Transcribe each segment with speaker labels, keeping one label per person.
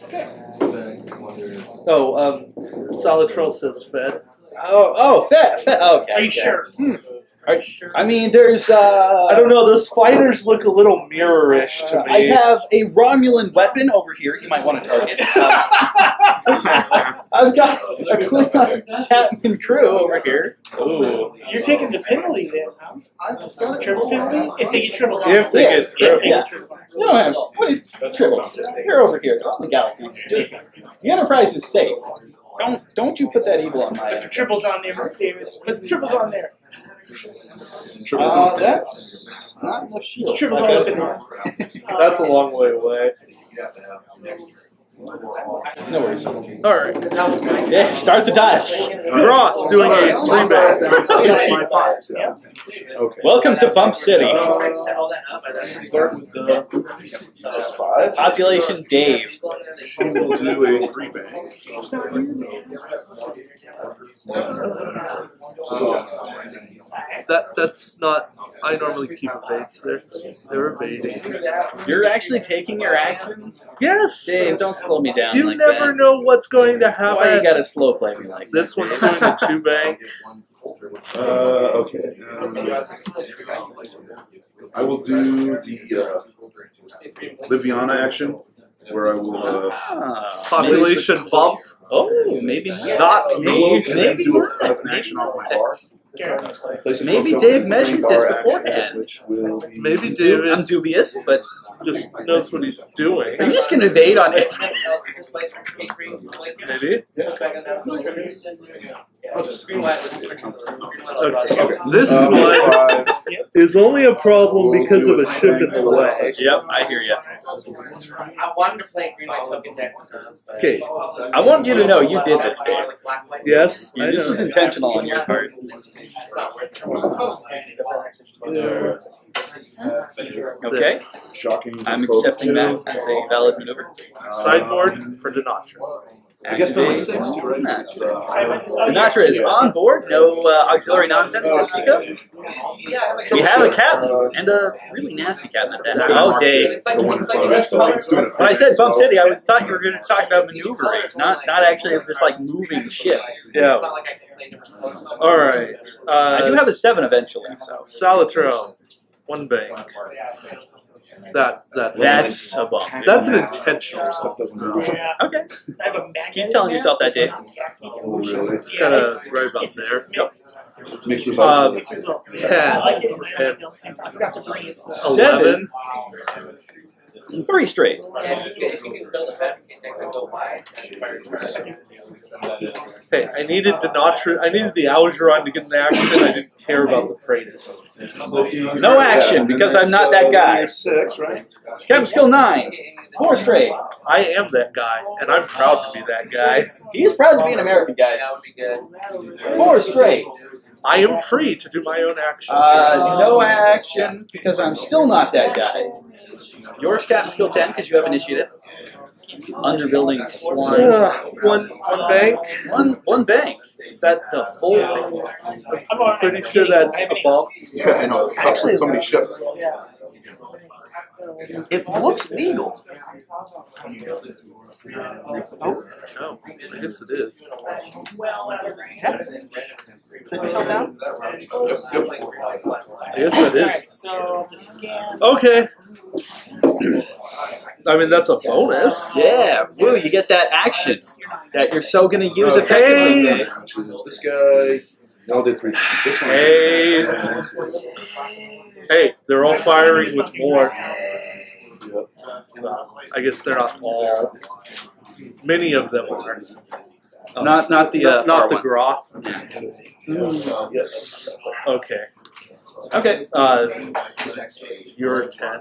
Speaker 1: Oh, Solitrol says fed.
Speaker 2: Fed. Okay.
Speaker 3: Are you sure?
Speaker 2: I mean, there's.
Speaker 1: I don't know. Those fighters look a little mirror-ish to me.
Speaker 2: I have a Romulan weapon over here. You might want to target. I've got a Klingon captain crew over here.
Speaker 1: Ooh.
Speaker 3: You're taking the penalty then, huh? The triple penalty? If they get triples on.
Speaker 1: If they get triples.
Speaker 2: Yes. No, man. What is triples? You're over here. Go on the galaxy. The Enterprise is safe. Don't you put that evil on my.
Speaker 3: Put some triples on there, David. Put some triples on there.
Speaker 2: That's not enough shield.
Speaker 3: Triples all up in there.
Speaker 1: That's a long way away.
Speaker 2: No worries.
Speaker 1: Alright.
Speaker 2: Yeah, start the dials.
Speaker 1: Groth doing a 3-bet.
Speaker 4: Okay.
Speaker 2: Welcome to Bump City.
Speaker 4: Start with the S5.
Speaker 2: Population Dave.
Speaker 4: We'll do a 3-bank.
Speaker 1: That's not. I normally keep evades. They're evading.
Speaker 2: You're actually taking your actions?
Speaker 1: Yes!
Speaker 2: Dave, don't slow me down
Speaker 1: You
Speaker 2: like
Speaker 1: never
Speaker 2: that.
Speaker 1: know what's going to happen.
Speaker 2: Why you gotta slow play me like
Speaker 1: This one's doing a 2-bank.
Speaker 4: Okay. I will do the Liviana action, where I will
Speaker 1: Population bump.
Speaker 2: Oh, maybe not.
Speaker 1: Not me.
Speaker 2: Maybe
Speaker 4: do
Speaker 2: not.
Speaker 4: an action off my bar. Place a
Speaker 2: Maybe
Speaker 4: token
Speaker 2: Dave
Speaker 4: on
Speaker 2: measured
Speaker 4: the
Speaker 2: this
Speaker 4: bar action,
Speaker 2: beforehand.
Speaker 4: which will be
Speaker 1: Maybe David
Speaker 2: I'm dubious, but
Speaker 1: just knows what he's doing.
Speaker 2: are you just gonna evade on it?
Speaker 1: Maybe.
Speaker 4: I'll just
Speaker 1: Okay. This one is only a problem because of a ship in the way.
Speaker 2: Yep, I hear you.
Speaker 5: I wanted to play green white token deck.
Speaker 1: Okay.
Speaker 2: I want you to know you did this, Dave.
Speaker 1: Yes. I
Speaker 2: This
Speaker 1: know.
Speaker 2: was intentional on your part. Okay,
Speaker 4: shocking.
Speaker 2: I'm accepting that as a valid maneuver.
Speaker 1: Sideboard for Denatra.
Speaker 4: I guess they're like 6 too, right?
Speaker 2: Denatra is on board. No auxiliary nonsense to speak of. We have a captain and a really nasty captain at that. Oh, Dave. When I said Bump City, I thought you were going to talk about maneuvering, not actually just like moving ships.
Speaker 1: Yeah. All right.
Speaker 2: I do have a 7 eventually, so
Speaker 1: Salatro, 1 bank.
Speaker 2: that's a bump.
Speaker 1: That's an intentional stuff.
Speaker 4: Stuff doesn't move.
Speaker 3: Yeah.
Speaker 2: Okay.
Speaker 3: I have a magnet
Speaker 2: Keep telling
Speaker 3: in
Speaker 2: yourself
Speaker 3: there.
Speaker 2: that, Dave.
Speaker 4: Oh, really?
Speaker 1: It's kind of right about
Speaker 3: It's
Speaker 1: there.
Speaker 3: mixed.
Speaker 4: Mixed results.
Speaker 3: Mixed results.
Speaker 1: 10
Speaker 3: I like it.
Speaker 1: and
Speaker 3: I forgot to bring it.
Speaker 1: 11.
Speaker 2: 3 straight.
Speaker 1: Hey, I needed Denatra. I needed the Algeron to get an action. I didn't care about the Praetus.
Speaker 2: No action, because I'm not that guy.
Speaker 4: You're 6, right?
Speaker 2: Captain skill 9. 4 straight.
Speaker 1: I am that guy, and I'm proud to be that guy.
Speaker 2: He is proud to be an American, guys. 4 straight.
Speaker 1: I am free to do my own actions.
Speaker 2: No action, because I'm still not that guy. Yours, Captain skill 10, because you have initiative. Underbuilding swine.
Speaker 1: One bank.
Speaker 2: One bank. Is that the full?
Speaker 1: I'm pretty sure that's a bump.
Speaker 4: Yeah, I know. It's tough with so many ships.
Speaker 6: It looks legal.
Speaker 1: No, I guess it is.
Speaker 6: Set yourself down.
Speaker 1: I guess that is.
Speaker 3: So just scan.
Speaker 1: Okay. I mean, that's a bonus.
Speaker 2: Yeah, woo, you get that action that you're so going to use effectively. Dave.
Speaker 4: Choose this guy. No, did 3. This one.
Speaker 1: Haze. Hey, they're all firing with more. I guess they're not all. Many of them are.
Speaker 2: Not the
Speaker 1: not the
Speaker 2: one.
Speaker 1: Groth.
Speaker 4: Yes.
Speaker 1: Okay.
Speaker 2: Okay.
Speaker 1: You're 10.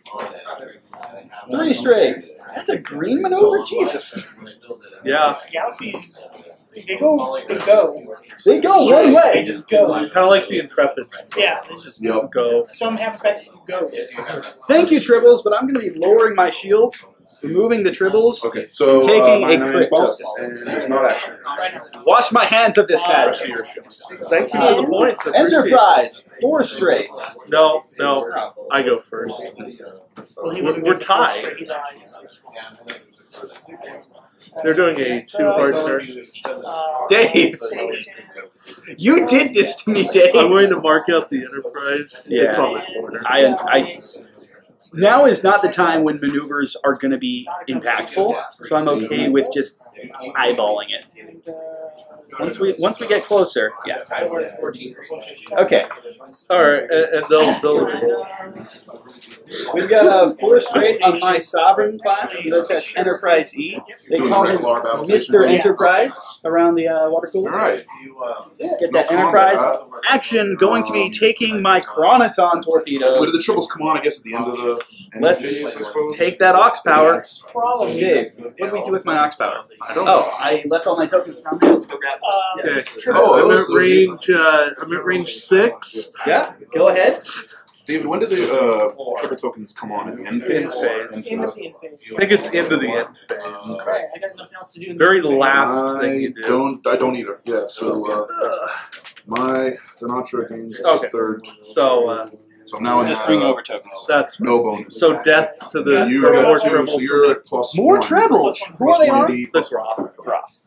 Speaker 2: 3 straight. That's a green maneuver? Jesus.
Speaker 1: Yeah.
Speaker 3: Galaxies, they go.
Speaker 2: They go one
Speaker 3: They
Speaker 2: way.
Speaker 3: just go.
Speaker 1: Kind of like the Intrepid.
Speaker 3: Yeah, they just
Speaker 4: Yep.
Speaker 1: Go.
Speaker 3: something happens back. Go.
Speaker 2: Thank you, Tribbles, but I'm going to be lowering my shield, removing the Tribbles,
Speaker 4: Okay, so
Speaker 2: Taking a
Speaker 4: 9
Speaker 2: crit
Speaker 4: bumps,
Speaker 2: token.
Speaker 4: and it's not action.
Speaker 2: wash my hands of this
Speaker 4: Rest
Speaker 2: matter.
Speaker 4: of your ships.
Speaker 1: Thanks for the points. I appreciate it.
Speaker 2: Enterprise, 4 straight.
Speaker 1: No, I go first.
Speaker 3: Well, he
Speaker 1: We're
Speaker 3: wasn't good the first
Speaker 1: tied.
Speaker 3: straight, he died.
Speaker 1: They're doing a 2 hard turn.
Speaker 2: Dave, you did this to me, Dave.
Speaker 1: I'm going to mark out the Enterprise.
Speaker 2: Yeah.
Speaker 1: It's on the corner.
Speaker 2: Now is not the time when maneuvers are going to be impactful, so I'm okay with just eyeballing it. Once we get closer, yeah. Okay.
Speaker 1: All right, and they'll
Speaker 2: We've got a 4 straight on my Sovereign class. This has Enterprise E. They call him Mr. Enterprise around the water cooler.
Speaker 4: All right.
Speaker 2: Let's get that Enterprise action. Going to be taking my Chronoton torpedoes.
Speaker 4: Where do the triples come on? I guess at the end of the.
Speaker 2: Let's take that Ox Power. Dave, what do we do with my Ox Power?
Speaker 4: I don't know.
Speaker 2: Oh, I left all my tokens down there. Go grab them.
Speaker 1: okay.
Speaker 4: Oh,
Speaker 1: I'm at range 6.
Speaker 2: Yeah, go ahead.
Speaker 4: David, when did the triple tokens come on? At the end phase?
Speaker 1: End phase.
Speaker 3: In the phase.
Speaker 1: I think it's into the end phase.
Speaker 3: Right, I got nothing else to do.
Speaker 1: Very last thing you do.
Speaker 4: I don't either. Yeah. So my Denatra gains
Speaker 1: Okay.
Speaker 4: 3rd.
Speaker 1: So
Speaker 4: So now I
Speaker 2: Just
Speaker 4: have
Speaker 2: bring over tokens.
Speaker 1: that's
Speaker 4: no bonus.
Speaker 1: so death to the
Speaker 4: you
Speaker 1: for
Speaker 4: got
Speaker 1: more
Speaker 4: 2,
Speaker 1: trouble.
Speaker 4: so you're at plus
Speaker 2: More
Speaker 4: 1.
Speaker 2: trebles. Who are
Speaker 4: Plus
Speaker 2: they
Speaker 4: 1D,
Speaker 1: The
Speaker 4: plus
Speaker 1: Groth.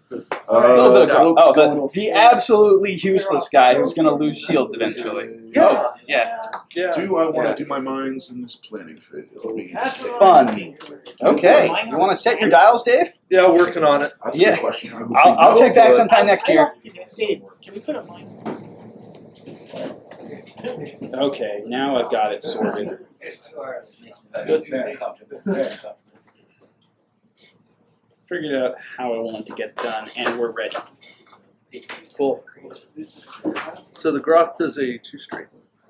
Speaker 2: The absolutely useless guy who's going to lose shields eventually.
Speaker 1: Yeah.
Speaker 2: Oh, yeah.
Speaker 1: Yeah.
Speaker 4: Do I want to do my mines in this planning phase?
Speaker 2: Fun. Okay. You want to set your dials, Dave?
Speaker 1: Yeah, working on it.
Speaker 4: That's a
Speaker 2: Yeah.
Speaker 4: good question.
Speaker 2: I'll check back sometime next year.
Speaker 3: Dave, can we put a line?
Speaker 2: Okay, now I've got it sorted. Figured out how I want to get done, and we're ready.
Speaker 1: Cool. So the Groth does a 2 straight.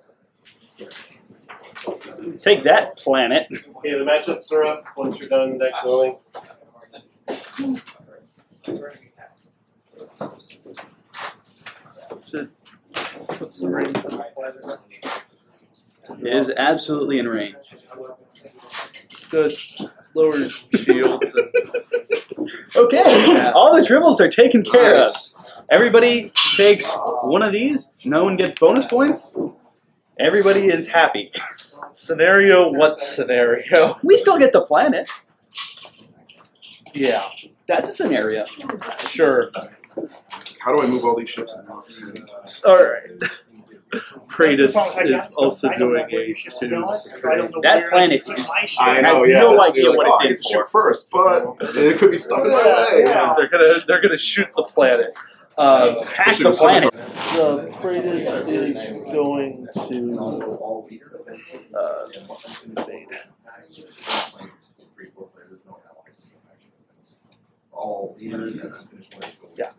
Speaker 2: Take that, planet.
Speaker 7: Okay, the matchups are up once you're done deck building.
Speaker 1: So what's the range?
Speaker 2: It is absolutely in range.
Speaker 1: Good. Lower shields. And
Speaker 2: Okay, all the triples are taken care of. Everybody takes one of these. No one gets bonus points. Everybody is happy.
Speaker 1: scenario. What scenario?
Speaker 2: We still get the planet.
Speaker 1: Yeah.
Speaker 2: That's a scenario.
Speaker 1: Sure.
Speaker 4: How do I move all these ships in now?
Speaker 1: All right. Kratos
Speaker 3: That's the problem I got.
Speaker 1: is also
Speaker 3: I don't know
Speaker 1: doing
Speaker 3: where
Speaker 1: a
Speaker 3: your ship's
Speaker 1: 2
Speaker 3: going, so I
Speaker 1: straight.
Speaker 3: don't know
Speaker 2: That
Speaker 3: where
Speaker 2: planet
Speaker 3: my
Speaker 2: is-
Speaker 3: ship
Speaker 4: I know,
Speaker 2: has
Speaker 4: yeah.
Speaker 2: no
Speaker 4: that's-
Speaker 2: idea
Speaker 4: you're
Speaker 2: what
Speaker 4: like,
Speaker 2: it's
Speaker 4: I
Speaker 2: in
Speaker 4: get to shoot
Speaker 2: for.
Speaker 4: first, but there could be stuff in my way.
Speaker 3: Yeah.
Speaker 1: They're gonna shoot the planet.
Speaker 2: Hack the planet.
Speaker 1: The Kratos is going to invade. Yeah.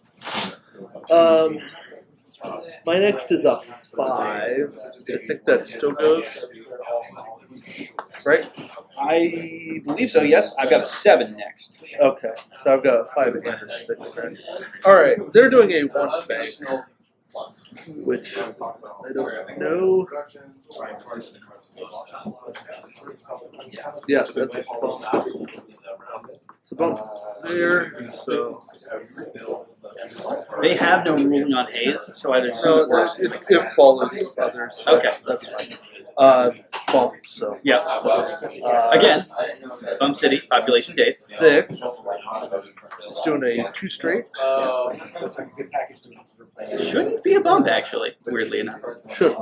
Speaker 1: My next is a 5. I think that still goes. Right?
Speaker 2: I believe so, yes. I've got a 7 next.
Speaker 1: Okay. So I've got a 5 and a 6 next. Alright, they're doing a 1 bank. Which I don't know. Yeah, that's a bump. It's a bump there, so.
Speaker 2: They have no ruling on haze, so either
Speaker 1: So
Speaker 2: so or
Speaker 1: it follows others.
Speaker 2: Okay.
Speaker 1: That's fine. Bump, so.
Speaker 2: yeah. Again, Bum City, population date.
Speaker 1: 6. It's doing a 2 straight.
Speaker 2: Shouldn't be a bump, actually, weirdly enough.
Speaker 1: Should.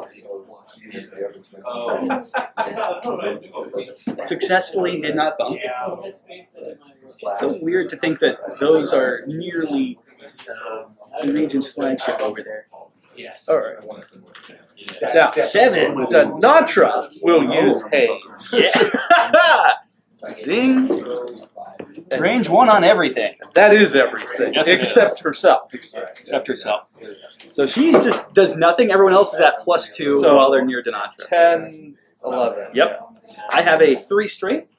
Speaker 2: Successfully did not bump. It's so weird to think that those are nearly the region's flagship over there.
Speaker 1: Alright. Now,
Speaker 2: 7.
Speaker 1: the Natra will use haze.
Speaker 2: Yeah. Zing. Range 1 on everything.
Speaker 1: That is everything,
Speaker 2: Yes, it
Speaker 1: except
Speaker 2: is.
Speaker 1: herself.
Speaker 2: Except herself. So she just does nothing. Everyone else is at +2
Speaker 1: So-
Speaker 2: while they're near Denatra.
Speaker 1: 10, 11.
Speaker 2: Yep. I have a 3 straight.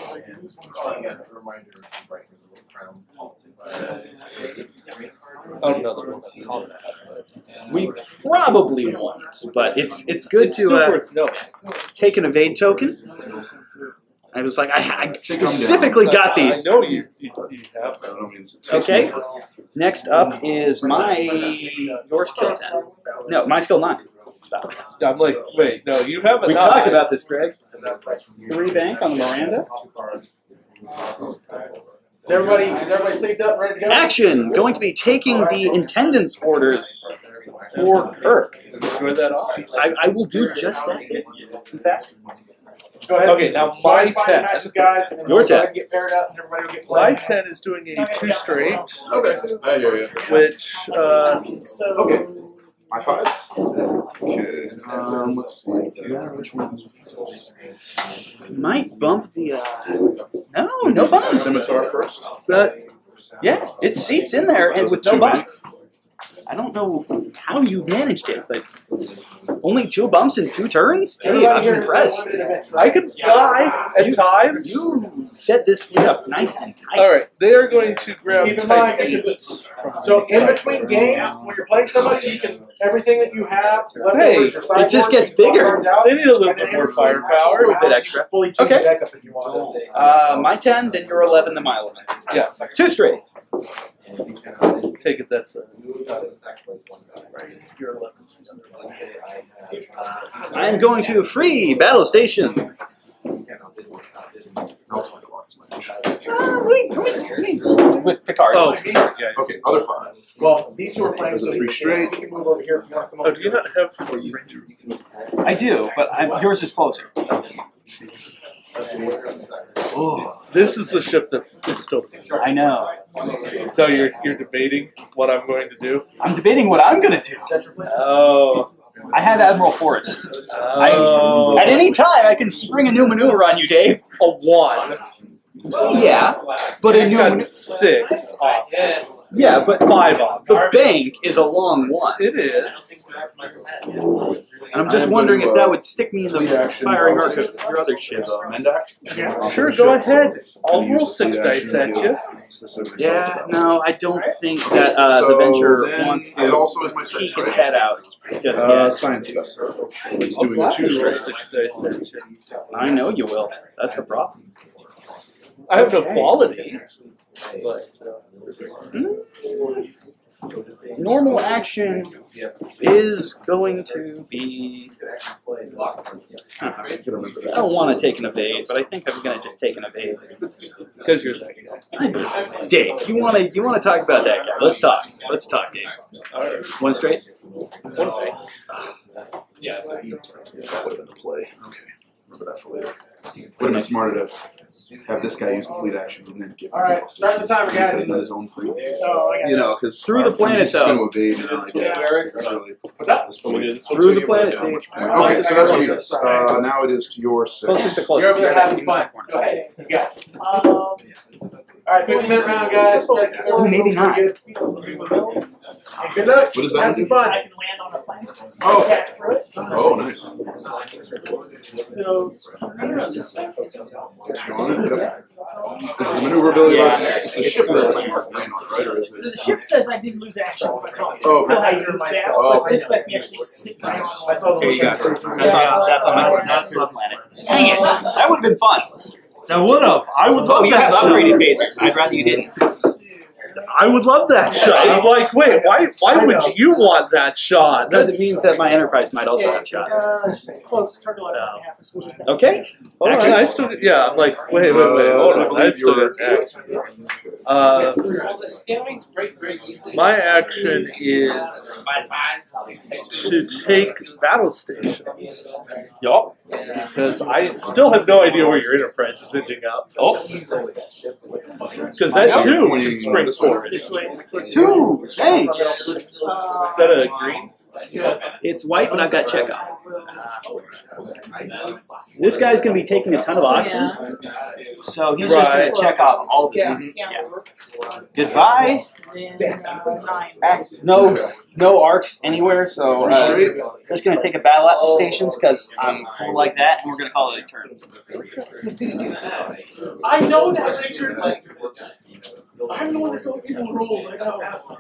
Speaker 1: Oh, no.
Speaker 2: We probably won't, but it's good
Speaker 1: Still
Speaker 2: to
Speaker 1: worth knowing.
Speaker 2: take an evade token. I was like, I specifically got these.
Speaker 1: I know you have.
Speaker 4: I don't know, means
Speaker 2: Okay. Next up is my yours kill 10. No, my skill 9. Stop.
Speaker 1: I'm like, wait, no, you have a
Speaker 2: We
Speaker 1: 9.
Speaker 2: talked about this, Greg. 3 bank on the Miranda.
Speaker 8: Is everybody synced up and ready to go?
Speaker 2: Action! Going to be taking the attendance orders for Kirk.
Speaker 1: Enjoy that off.
Speaker 2: I will do just that. In fact,
Speaker 8: Go ahead.
Speaker 1: Okay, now my 10.
Speaker 8: Matches, guys. And
Speaker 2: Your
Speaker 8: we'll go
Speaker 2: 10.
Speaker 8: ahead and get paired up, and everybody will get
Speaker 1: My
Speaker 8: played.
Speaker 1: 10 is doing a 2 straight,
Speaker 4: Okay, I hear you.
Speaker 1: which
Speaker 4: Okay. My 5? Okay. Let's see. Yeah, which one?
Speaker 2: might bump the. No bump.
Speaker 4: Scimitar first.
Speaker 2: Yeah, it's seats in there and with no bump. I don't know how you managed it, but only 2 bumps in 2 turns? Dave, I'm impressed.
Speaker 1: I can fly at times.
Speaker 2: You set this fleet up nice and tight.
Speaker 1: All right, they are going to grab
Speaker 8: Keep in mind,
Speaker 1: type
Speaker 8: you can-
Speaker 1: 8 from
Speaker 8: So
Speaker 1: the
Speaker 8: in
Speaker 1: side.
Speaker 8: between games, when you're playing so much, you can everything that you have leftovers
Speaker 1: Hey,
Speaker 8: or sideboard,
Speaker 2: it just gets
Speaker 8: you can swap
Speaker 2: bigger.
Speaker 8: cards out,
Speaker 1: They need a little
Speaker 8: and
Speaker 1: bit
Speaker 8: then
Speaker 1: more
Speaker 8: everything you have,
Speaker 1: firepower.
Speaker 2: A little bit extra.
Speaker 8: Fully change
Speaker 2: Okay.
Speaker 8: the deck up if you want.
Speaker 2: My 10, then your 11, then my 11.
Speaker 1: Yes.
Speaker 2: 2 straight.
Speaker 1: Take it, that's a. Your 11.
Speaker 2: I am going to free battle station. With Picard.
Speaker 1: Oh,
Speaker 4: Okay, other 5.
Speaker 8: Well, these two are playing,
Speaker 4: There's a
Speaker 8: so
Speaker 4: 3 straight.
Speaker 8: we can move over here if you want to come
Speaker 1: oh,
Speaker 8: over.
Speaker 1: do you not have Ranger?
Speaker 2: I do, but yours is closer.
Speaker 1: Oh, this is the ship that is still.
Speaker 2: I know.
Speaker 1: So you're debating what I'm going to do?
Speaker 2: I'm debating what I'm going to do.
Speaker 1: Oh.
Speaker 2: I have Admiral Forrest.
Speaker 1: Oh.
Speaker 2: At any time, I can spring a new maneuver on you, Dave.
Speaker 1: A 1.
Speaker 2: Yeah, but a
Speaker 1: You've
Speaker 2: new
Speaker 1: got
Speaker 2: maneuver.
Speaker 1: 6 off.
Speaker 2: Yeah, but
Speaker 1: 5 off.
Speaker 2: the bank is a long one.
Speaker 1: It is.
Speaker 2: And I'm just wondering if that would stick me in the firing arc of your other ships.
Speaker 4: Mendax?
Speaker 1: Sure, go ahead. I'll roll 6 dice at you.
Speaker 2: Yeah, no, I don't think that the
Speaker 4: So
Speaker 2: Venture
Speaker 4: then
Speaker 2: wants
Speaker 4: it
Speaker 2: to
Speaker 4: also is my 6,
Speaker 2: peek
Speaker 4: right?
Speaker 2: its head out just yet.
Speaker 4: Science Fest. He's
Speaker 1: I'll
Speaker 4: doing a 2
Speaker 1: roll
Speaker 4: straight.
Speaker 1: 6 dice at you.
Speaker 2: I know you will. That's the problem.
Speaker 1: I have no quality. But,
Speaker 2: Normal action is going to be. I don't want to take an evade, but I think I'm going to just take an evade.
Speaker 1: because you're that guy.
Speaker 2: Dave, you want to talk about that guy? Let's talk. Let's talk, Dave. One straight.
Speaker 1: One thing.
Speaker 4: Yeah. Put it into play. Okay. Remember that for later. Would have been smarter to have this guy use the fleet action and then give him.
Speaker 8: All right, start the timer, guys.
Speaker 4: His own fleet.
Speaker 3: Oh, I got
Speaker 4: You know, because
Speaker 2: Through the planet,
Speaker 4: he's just
Speaker 2: though.
Speaker 4: going to evade and I guess that's really
Speaker 8: What's up?
Speaker 4: this point.
Speaker 2: Through the planet,
Speaker 4: Not much
Speaker 2: Dave.
Speaker 4: point. Okay, so that's what he does. Now it is to your 6.
Speaker 2: Closest to closest.
Speaker 8: You're over there having fun. Go ahead. You got it. All right, 50-minute round, guys.
Speaker 2: Oh, maybe not.
Speaker 8: Good luck.
Speaker 4: What is that?
Speaker 8: Have some fun.
Speaker 3: I can land on a planet.
Speaker 4: Oh.
Speaker 3: Yeah, through it.
Speaker 4: Oh, nice.
Speaker 3: So,
Speaker 4: This is maneuverability.
Speaker 2: Yeah.
Speaker 4: It's the ship that lets you land on it, right? Or is
Speaker 3: so the
Speaker 4: it?
Speaker 3: shit says I didn't lose actions, but no.
Speaker 4: Oh,
Speaker 3: Still,
Speaker 4: okay.
Speaker 3: I moved down,
Speaker 4: Oh,
Speaker 3: but this lets me actually sit down.
Speaker 8: That's all the
Speaker 4: Okay, you got it.
Speaker 2: That's on my planet. Dang it! That would have been fun.
Speaker 1: I would have. I would
Speaker 2: Oh,
Speaker 1: love
Speaker 2: you
Speaker 1: that
Speaker 2: have
Speaker 1: shot.
Speaker 2: upgraded phasers. I'd rather you didn't.
Speaker 1: I would love that shot. I'm like, wait, why would you want that shot?
Speaker 2: Because it means that my Enterprise might also have shot.
Speaker 3: It's just close. Turn to left. Half.
Speaker 2: Okay.
Speaker 1: Hold on, I still, yeah, I'm like, wait, hold
Speaker 4: I
Speaker 1: on, I
Speaker 4: believe
Speaker 1: still
Speaker 4: you're.
Speaker 1: got action. My action is to take battle stations.
Speaker 2: Yup.
Speaker 1: Because I still have no idea where your Enterprise is ending up.
Speaker 2: Oh.
Speaker 1: Because that's 2 in Spring Forest.
Speaker 2: 2. Dang.
Speaker 1: Is that a green?
Speaker 2: It's white, but I've got Chekhov. This guy's going to be taking a ton of options, so he's just going to check off all the things. Yeah. Goodbye. No arcs anywhere, so just going to take a battle at the stations because I'm cool like that, and we're going to call it a turn.
Speaker 8: I know that, Richard. I'm the one that told people the rules. I know.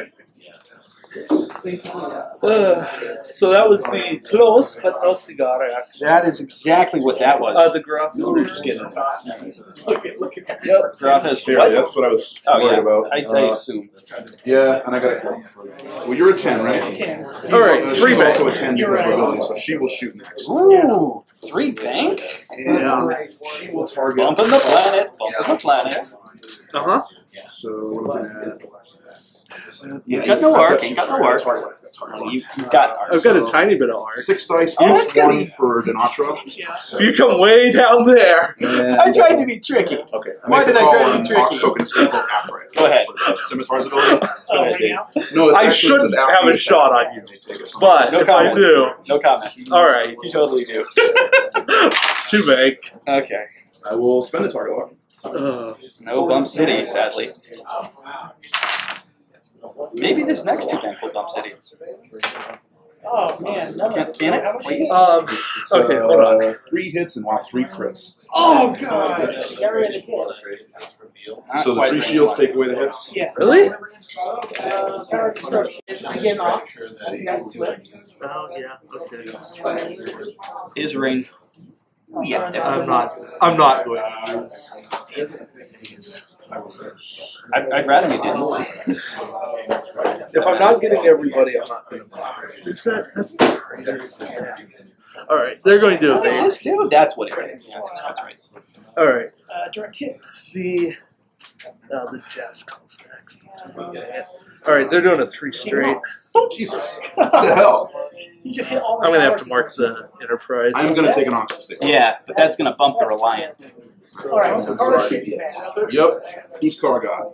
Speaker 1: So that was the close but no cigar action.
Speaker 2: That is exactly what that was.
Speaker 1: The Groth.
Speaker 2: Just kidding.
Speaker 8: Look at
Speaker 4: Yep.
Speaker 2: Groth has
Speaker 4: Yeah,
Speaker 2: what?
Speaker 4: that's what I was
Speaker 2: Oh,
Speaker 4: worried
Speaker 2: yeah.
Speaker 4: about.
Speaker 2: I assume.
Speaker 4: Yeah, and I got a. Well, you're a 10, right?
Speaker 3: 10.
Speaker 1: All right,
Speaker 4: She's
Speaker 1: 3
Speaker 4: also a
Speaker 1: bank.
Speaker 4: 10
Speaker 3: You're right.
Speaker 4: ability, so she will shoot next.
Speaker 2: Ooh, 3 bank?
Speaker 4: And she will target.
Speaker 2: Bumping the planet, bumping the planet.
Speaker 1: Uh-huh.
Speaker 4: So we're looking at.
Speaker 2: You've got no arc, you've got no arc. You've got arc.
Speaker 1: I've got a tiny bit of arc.
Speaker 4: 6 dice,
Speaker 6: Oh, that's
Speaker 4: use
Speaker 6: gonna
Speaker 4: 1
Speaker 6: be-
Speaker 4: for Denatra.
Speaker 1: So you come way down there.
Speaker 2: I tried to be tricky.
Speaker 4: Okay.
Speaker 2: Why
Speaker 4: Make
Speaker 2: did
Speaker 4: the
Speaker 2: I
Speaker 4: call
Speaker 2: try to
Speaker 4: on
Speaker 2: be
Speaker 4: Fox
Speaker 2: tricky?
Speaker 4: Token skill after it.
Speaker 2: Go ahead.
Speaker 4: For the Scimitar's ability.
Speaker 3: Oh, right now?
Speaker 4: No, it's
Speaker 1: I
Speaker 4: actually
Speaker 1: shouldn't
Speaker 4: says after
Speaker 1: have
Speaker 4: you
Speaker 1: a shot
Speaker 4: attack,
Speaker 1: on you.
Speaker 4: they take it.
Speaker 1: But
Speaker 2: No
Speaker 1: if
Speaker 2: comment.
Speaker 1: I do,
Speaker 2: No comment.
Speaker 1: all right.
Speaker 2: You totally do.
Speaker 1: Too big.
Speaker 2: Okay.
Speaker 4: I will spend the target lock.
Speaker 2: No Bump City, sadly. Maybe this next two can pull Bump City.
Speaker 3: Oh, man. No.
Speaker 2: Can it?
Speaker 3: How much
Speaker 2: Please?
Speaker 3: is it?
Speaker 4: It's,
Speaker 1: Okay, hold on.
Speaker 4: 3 hits and 3 crits.
Speaker 3: Oh, God. Got rid of the hits.
Speaker 2: Not
Speaker 4: So the
Speaker 2: quite
Speaker 4: 3
Speaker 2: range
Speaker 4: shields
Speaker 2: one.
Speaker 4: take away the hits.
Speaker 3: Yeah.
Speaker 1: Really?
Speaker 3: Power destruction. I get an ox. I got flips.
Speaker 1: Oh yeah. Okay.
Speaker 2: His ring. Oh, yeah, definitely.
Speaker 1: I'm not going to use.
Speaker 2: I'd rather you didn't.
Speaker 1: If I'm not getting everybody, I'm not going to bother. Is that's the greatest. All right, they're going to
Speaker 2: What did
Speaker 1: evade.
Speaker 2: this do? That's what it is. That's right.
Speaker 1: All right,
Speaker 3: Direct hits.
Speaker 1: the jazz calls next. All right, they're doing a 3 straight.
Speaker 4: Oh, Jesus. What the hell?
Speaker 3: You just hit all the
Speaker 1: I'm going to have to
Speaker 3: powers.
Speaker 1: mark the Enterprise.
Speaker 4: I'm going to take an Oxus stick.
Speaker 2: Yeah, but that's going to bump the Reliant.
Speaker 3: Alright, so Carter should be bad.
Speaker 4: Yep. Who's Kargot?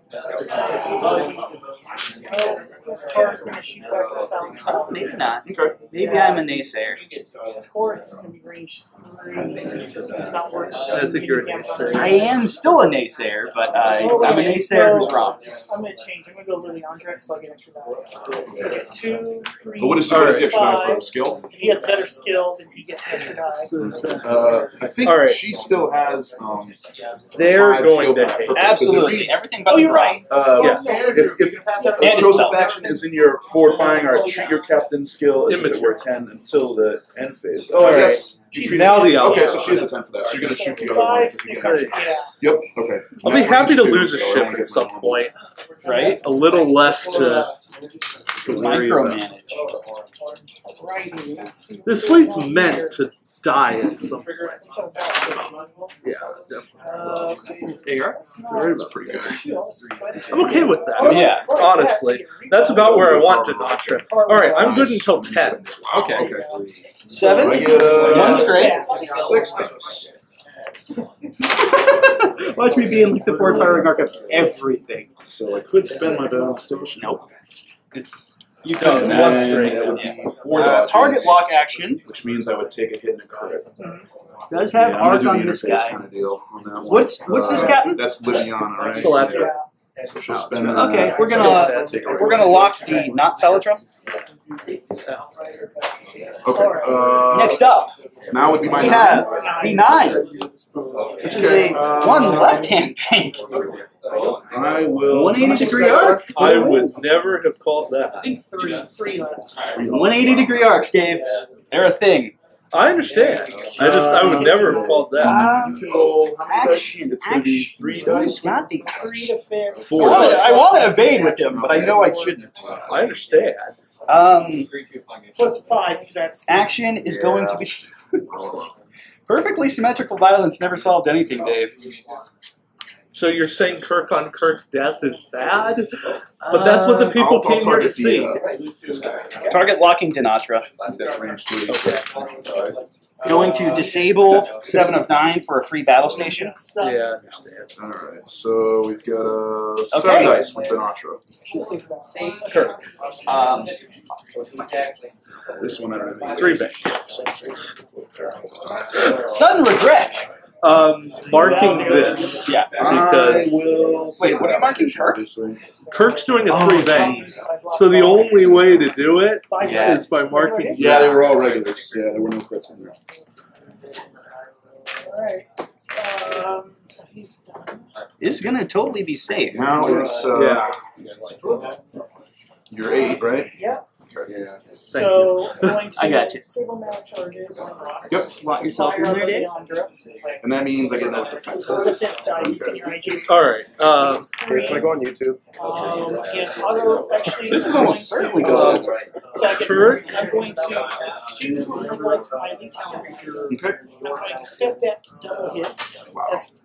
Speaker 3: This Carter's gonna shoot back at South Tower.
Speaker 2: Maybe not.
Speaker 4: Okay.
Speaker 2: Maybe I'm a naysayer.
Speaker 3: Or it's gonna be range 3. It's not working.
Speaker 1: I think you're a naysayer.
Speaker 2: I am still a naysayer, but I'm a naysayer who's wrong.
Speaker 3: I'm gonna change. I'm gonna go Lily Andrek so I get extra die. So get 2, 3.
Speaker 4: But what is the extra die for skill?
Speaker 3: If he has better skill, then he gets extra die.
Speaker 4: I think
Speaker 1: All right.
Speaker 4: she still has
Speaker 1: They're
Speaker 4: 5
Speaker 1: going
Speaker 4: skill
Speaker 1: to
Speaker 4: for that
Speaker 1: hate.
Speaker 4: purpose, 'cause it
Speaker 2: Absolutely.
Speaker 4: reads,
Speaker 2: Everything but
Speaker 3: Oh,
Speaker 2: the
Speaker 3: you're right.
Speaker 1: Yeah.
Speaker 4: If a chosen faction is in your forward firing or treat your captain skill as if it were 10 until the end phase. Oh, I
Speaker 1: Alright.
Speaker 4: guess. you treat
Speaker 1: Now
Speaker 4: it-
Speaker 1: the
Speaker 4: Okay,
Speaker 1: other.
Speaker 4: so she has a 10 for that. So you're going to shoot the other one.
Speaker 3: 5,
Speaker 4: if you
Speaker 3: 6,
Speaker 4: can.
Speaker 3: yeah.
Speaker 4: Yep, okay.
Speaker 1: I'll be
Speaker 4: That's
Speaker 1: happy to
Speaker 4: range 2,
Speaker 1: lose a
Speaker 4: so I
Speaker 1: ship
Speaker 4: wanna
Speaker 1: at
Speaker 4: get
Speaker 1: some
Speaker 4: my-
Speaker 1: point,
Speaker 2: Right?
Speaker 1: a little less to worry about.
Speaker 2: Micromanage.
Speaker 3: Righty, let's see.
Speaker 1: This fleet's meant to die at some point.
Speaker 3: So that's
Speaker 1: Yeah, definitely. Hey, you're
Speaker 4: That's pretty good.
Speaker 1: I'm okay with that.
Speaker 2: Oh, yeah.
Speaker 1: Honestly, that's about where I want Denatra. All right, I'm good until 10.
Speaker 2: Okay.
Speaker 4: Okay.
Speaker 2: 7?
Speaker 4: I get,
Speaker 2: 1 straight.
Speaker 4: 6 dice.
Speaker 2: Watch me being like the forward firing arc of everything.
Speaker 4: So I could spend my balance station.
Speaker 2: Nope. It's you
Speaker 1: No,
Speaker 2: don't.
Speaker 1: it's
Speaker 4: And
Speaker 1: one
Speaker 4: then
Speaker 1: straight.
Speaker 4: it would
Speaker 2: Yeah.
Speaker 4: be 4 dodges,
Speaker 2: Target lock action
Speaker 4: which means I would take a hit and a crit.
Speaker 2: does have
Speaker 4: Yeah, I'm gonna
Speaker 2: arc
Speaker 4: do
Speaker 2: on
Speaker 4: the
Speaker 2: this
Speaker 4: interface
Speaker 2: guy.
Speaker 4: kind of deal on that one.
Speaker 2: What's this captain?
Speaker 4: That's Liviana, right?
Speaker 1: Salatra.
Speaker 4: So she'll spend
Speaker 2: Okay, we're gonna lock the not Salatra.
Speaker 4: Okay.
Speaker 2: Next up,
Speaker 4: Now would be my
Speaker 2: we
Speaker 4: 9.
Speaker 2: have the 9, which is a one left-hand bank.
Speaker 4: I will.
Speaker 2: 180-degree arc.
Speaker 1: I would never have called
Speaker 3: I
Speaker 1: that.
Speaker 3: think 3 left.
Speaker 2: 180-degree arcs, Dave. They're a thing.
Speaker 1: I understand. I would never have called that.
Speaker 4: You can roll how many dice?
Speaker 2: Action.
Speaker 4: It's going to be 3 dice.
Speaker 2: Got the
Speaker 3: 3 to fair.
Speaker 4: 4
Speaker 2: I
Speaker 4: dice.
Speaker 2: want to evade with him, but I know I shouldn't.
Speaker 1: I understand.
Speaker 3: Plus 5 because I have skill.
Speaker 2: Action is going to be perfectly symmetrical violence. Never solved anything, Dave.
Speaker 1: So you're saying Kirk on Kirk death is bad? But that's what the people
Speaker 4: I'll
Speaker 1: came here to
Speaker 4: target
Speaker 1: see.
Speaker 4: this guy.
Speaker 2: Target locking Denatra.
Speaker 4: That's range 3.
Speaker 2: Going to disable 7 of 9 for a free battle station.
Speaker 1: Yeah, I understand.
Speaker 4: Alright, so we've got 7
Speaker 2: Okay.
Speaker 4: dice with Denatra.
Speaker 1: Kirk.
Speaker 4: This one I don't know.
Speaker 1: 3 bank.
Speaker 2: Sudden regret.
Speaker 1: Marking this.
Speaker 2: Yeah.
Speaker 4: I
Speaker 1: Because
Speaker 4: will.
Speaker 2: Wait, what are you marking, Kirk?
Speaker 1: Kirk's doing a
Speaker 2: Oh,
Speaker 1: 3 bank. So the only way to do it
Speaker 2: Yes.
Speaker 1: is by marking.
Speaker 4: Yeah, they were all regulars. Yeah, there were no crits in there.
Speaker 3: Alright. So he's done.
Speaker 2: This is gonna totally be safe.
Speaker 4: Now it's
Speaker 1: Yeah.
Speaker 4: you're 8, right?
Speaker 3: Yeah.
Speaker 4: Okay.
Speaker 3: So going to
Speaker 2: I got you.
Speaker 3: disable mana charges.
Speaker 4: Yep.
Speaker 2: Lock yourself in there, Dave.
Speaker 4: And that means I get no defense.
Speaker 3: Defense dice and your IGs.
Speaker 1: All right.
Speaker 3: Three.
Speaker 8: Can I go on YouTube?
Speaker 3: And auto actually.
Speaker 2: This is almost
Speaker 3: going
Speaker 2: certainly
Speaker 3: to-
Speaker 2: going.
Speaker 3: So I get,
Speaker 1: Kirk?
Speaker 3: I'm going to choose one of my elite talent ranges.
Speaker 4: Okay.
Speaker 3: I'm going to set that to double hit
Speaker 4: Wow.
Speaker 3: as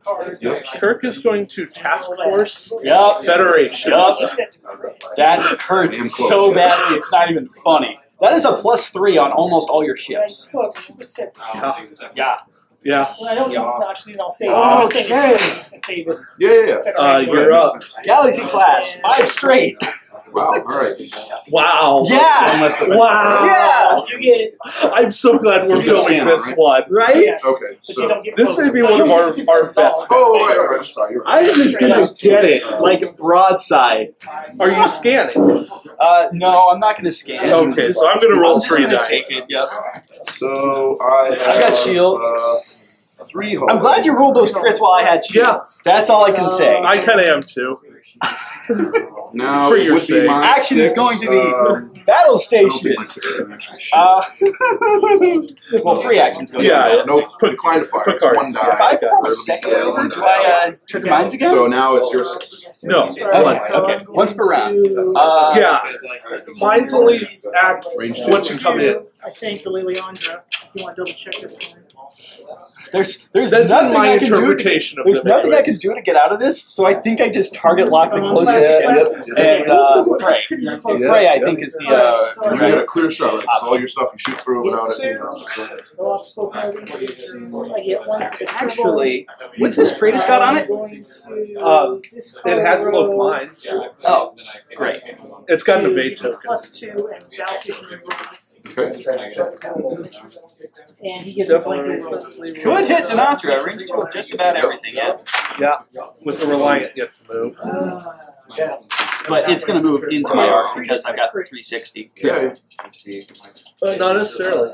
Speaker 1: Kirk is going to Task Force
Speaker 2: Yup.
Speaker 1: Federation.
Speaker 2: Yup. That hurts
Speaker 4: Damn close.
Speaker 2: so badly, it's not even funny. That is a +3 on almost all your ships. Yeah.
Speaker 1: Yeah.
Speaker 3: I don't actually I'll say
Speaker 6: Okay.
Speaker 3: save it.
Speaker 4: Yeah.
Speaker 1: You're up.
Speaker 2: Galaxy class, 5 straight.
Speaker 4: Wow. All right.
Speaker 1: Wow.
Speaker 2: Yeah.
Speaker 1: Wow.
Speaker 2: Yeah.
Speaker 3: You get it.
Speaker 1: I'm so glad we're
Speaker 4: You get
Speaker 1: filming
Speaker 4: Stan,
Speaker 1: this
Speaker 4: right?
Speaker 1: one.
Speaker 2: Right?
Speaker 3: Yes.
Speaker 4: Okay.
Speaker 3: But you
Speaker 4: So.
Speaker 3: don't get
Speaker 1: This
Speaker 3: both.
Speaker 1: may be one of our best.
Speaker 4: Oh, right. I'm sorry. You're
Speaker 2: I'm
Speaker 4: right.
Speaker 2: just gonna get it, like broadside.
Speaker 1: Are you scanning?
Speaker 2: No, I'm not gonna scan.
Speaker 1: Okay, so I'm gonna roll
Speaker 2: I'm just
Speaker 1: 3
Speaker 2: gonna
Speaker 1: dice.
Speaker 2: take it. Yep.
Speaker 4: So I have.
Speaker 2: got shield.
Speaker 4: 3 holes.
Speaker 2: I'm glad you rolled those crits while I had shields. That's all I can say.
Speaker 1: I kind of am too.
Speaker 4: Now
Speaker 1: For your
Speaker 4: would be
Speaker 1: sake.
Speaker 4: my
Speaker 2: Action is
Speaker 4: 6,
Speaker 2: going to be
Speaker 4: I
Speaker 2: battle
Speaker 4: don't
Speaker 2: station.
Speaker 4: think my 6 can actually shoot.
Speaker 2: Well, free action's going
Speaker 1: Yeah.
Speaker 2: to be.
Speaker 4: No, decline to fire. It's
Speaker 1: cards.
Speaker 4: 1 die.
Speaker 2: If I form a
Speaker 4: It'll be-
Speaker 2: second
Speaker 4: yeah,
Speaker 2: waiver,
Speaker 4: 1
Speaker 2: do
Speaker 4: die.
Speaker 2: I trigger mines again?
Speaker 4: So now it's your 6.
Speaker 1: No.
Speaker 2: Okay, okay. Once per round.
Speaker 1: Yeah. Mine's only act
Speaker 4: Range 2.
Speaker 1: once you come in.
Speaker 3: I think the Liliandra, if you want to double check this one.
Speaker 2: There's
Speaker 1: That's
Speaker 2: nothing
Speaker 1: my
Speaker 2: I can do.
Speaker 1: interpretation of
Speaker 2: There's
Speaker 1: them
Speaker 2: nothing I
Speaker 1: anyways.
Speaker 2: can do to get out of this, so I think I just target lock the closest
Speaker 4: Yeah,
Speaker 2: ship.
Speaker 4: yep,
Speaker 2: And Prey.
Speaker 4: Yeah,
Speaker 2: Prey, I
Speaker 4: yeah.
Speaker 2: think, is the
Speaker 4: And you get a clear shot. Like, it's all your stuff you shoot through without it. You know,
Speaker 3: Go off slow carbon. I get one.
Speaker 2: Actually, what's this Kratos got on it?
Speaker 1: It had cloak mines.
Speaker 2: Oh, great.
Speaker 1: It's got an evade token.
Speaker 3: +2 and battle station removes.
Speaker 4: Okay.
Speaker 3: And he gets a blanket roll.
Speaker 2: Good hit, Sinatra. Range 2 of just about everything, yeah.
Speaker 1: Yeah. With the Reliant yet to move.
Speaker 2: But it's going to move into my arc because I've got the 360.
Speaker 4: Okay.
Speaker 1: Not necessarily.